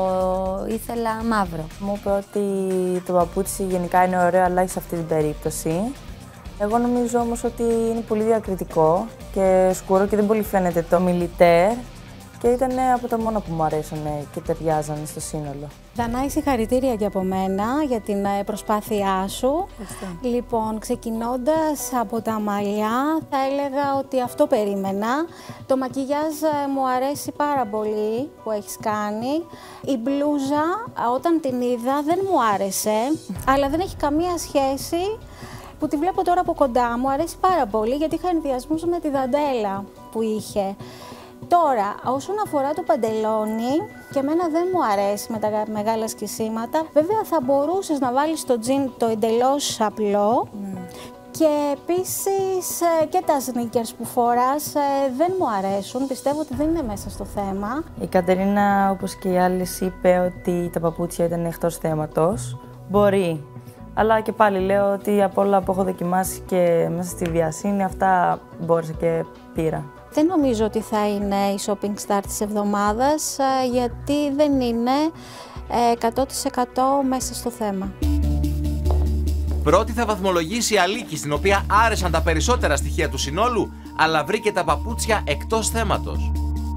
ήθελα μαύρο. Μου είπε ότι το παπούτσι γενικά είναι ωραίο, αλλά όχι σε αυτή την περίπτωση. Εγώ νομίζω όμως ότι είναι πολύ διακριτικό και σκούρο και δεν πολύ φαίνεται το μιλιτέρ. και ήταν από τα μόνα που μου αρέσανε και ταιριάζαν στο σύνολο. Δανάη, συγχαρητήρια και από μένα για την προσπάθειά σου. Ευχαριστώ. Λοιπόν, ξεκινώντας από τα μαλλιά, θα έλεγα ότι αυτό περίμενα. Το μακιγιάζ μου αρέσει πάρα πολύ που έχεις κάνει. Η μπλούζα, όταν την είδα, δεν μου άρεσε, αλλά δεν έχει καμία σχέση που τη βλέπω τώρα από κοντά. Μου αρέσει πάρα πολύ γιατί είχα ενδιασμούς με τη δαντέλα που είχε. Τώρα, όσον αφορά το παντελόνι, και εμένα δεν μου αρέσει με τα μεγάλα σκισίματα. Βέβαια, θα μπορούσες να βάλεις το τζιν το εντελώς απλό. Mm. Και επίσης και τα sneakers που φοράς δεν μου αρέσουν. Πιστεύω ότι δεν είναι μέσα στο θέμα. Η Κατερίνα, όπως και οι άλλες, είπε ότι τα παπούτσια ήταν εκτός θέματος. Μπορεί. Αλλά και πάλι λέω ότι από όλα που έχω δοκιμάσει και μέσα στη βιασύνη, αυτά μπόρεσα και πήρα. Δεν νομίζω ότι θα είναι η shopping star της εβδομάδας, γιατί δεν είναι εκατό τοις εκατό μέσα στο θέμα. Πρώτη θα βαθμολογήσει η Αλίκη, στην οποία άρεσαν τα περισσότερα στοιχεία του συνόλου, αλλά βρήκε τα παπούτσια εκτός θέματος.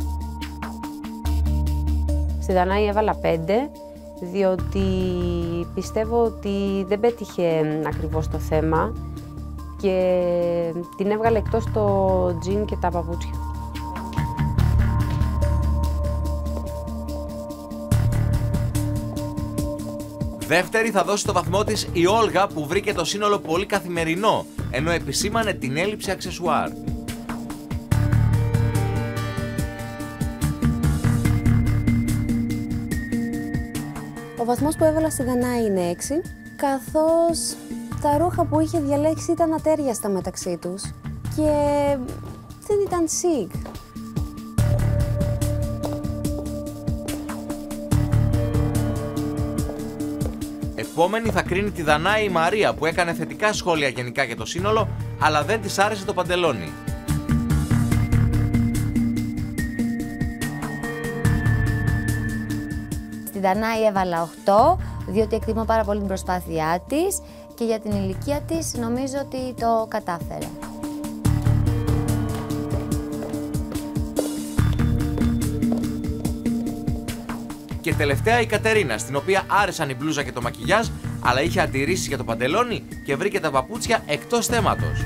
Στη Δανάη έβαλα πέντε, διότι πιστεύω ότι δεν πέτυχε ακριβώς το θέμα και την έβγαλε εκτός το τζιν και τα παπούτσια. Δεύτερη θα δώσει το βαθμό της η Όλγα, που βρήκε το σύνολο πολύ καθημερινό, ενώ επισήμανε την έλλειψη αξεσουάρ. Ο βαθμός που έβαλα στη Δανάη είναι έξι, καθώς τα ρούχα που είχε διαλέξει ήταν ατέριαστα μεταξύ τους και δεν ήταν chic. Επόμενη θα κρίνει τη Δανάη η Μαρία, που έκανε θετικά σχόλια γενικά για το σύνολο, αλλά δεν της άρεσε το παντελόνι. Στη Δανάη έβαλα οκτώ, διότι εκτιμώ πάρα πολύ την προσπάθειά της και για την ηλικία της νομίζω ότι το κατάφερε. Και τελευταία η Κατερίνα, στην οποία άρεσαν η μπλούζα και το μακιγιάζ, αλλά είχε αντιρρήσεις για το παντελόνι και βρήκε τα παπούτσια εκτός θέματος.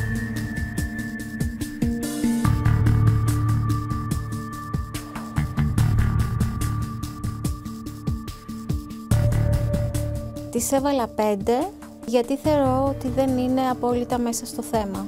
Της έβαλα πέντε, γιατί θεωρώ ότι δεν είναι απόλυτα μέσα στο θέμα.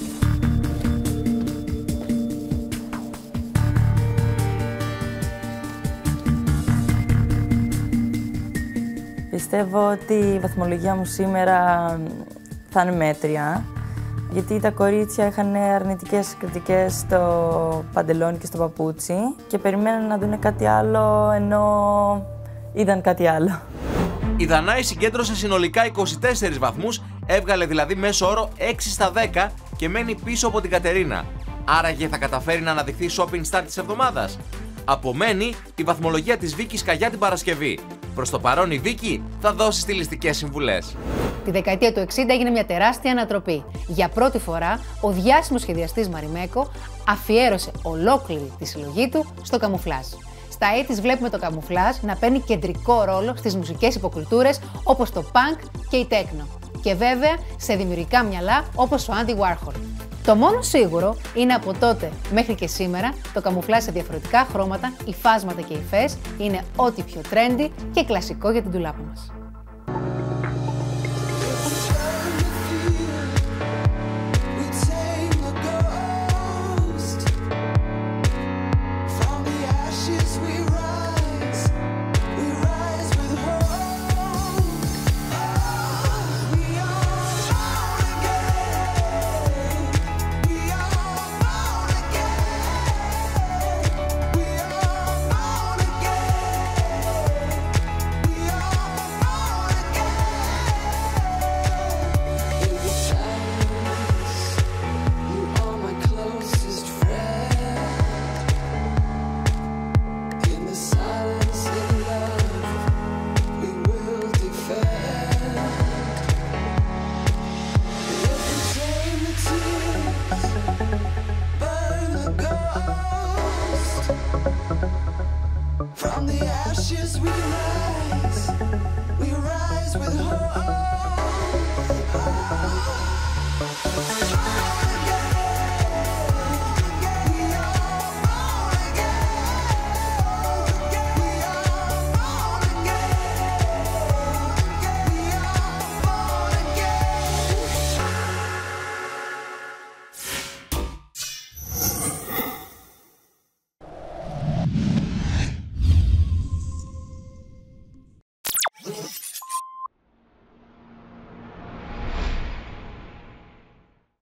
Πιστεύω ότι η βαθμολογία μου σήμερα θα είναι μέτρια, γιατί τα κορίτσια είχαν αρνητικές κριτικές στο παντελόνι και στο παπούτσι και περιμέναν να δουν κάτι άλλο, ενώ είδαν κάτι άλλο. Η Δανάη συγκέντρωσε συνολικά είκοσι τέσσερις βαθμούς, έβγαλε δηλαδή μέσο όρο έξι στα δέκα και μένει πίσω από την Κατερίνα. Άραγε θα καταφέρει να αναδειχθεί shopping star της εβδομάδας? Απομένει η βαθμολογία της Βίκης Καγιά την Παρασκευή. Προς το παρόν η Βίκη θα δώσει στιλιστικές συμβουλές. Τη δεκαετία του εξήντα έγινε μια τεράστια ανατροπή. Για πρώτη φορά, ο διάσημος σχεδιαστής Μαριμέκο αφιέρωσε ολόκληρη τη συλλογή του στο καμουφλάζ. Στα ογδόντα βλέπουμε το καμουφλάζ να παίρνει κεντρικό ρόλο στις μουσικές υποκουλτούρες όπως το punk και η techno. Και βέβαια σε δημιουργικά μυαλά όπως ο Andy Warhol. Το μόνο σίγουρο είναι από τότε μέχρι και σήμερα το καμουφλάζ σε διαφορετικά χρώματα, υφάσματα και υφές είναι ό,τι πιο trendy και κλασικό για την ντουλάπα μας.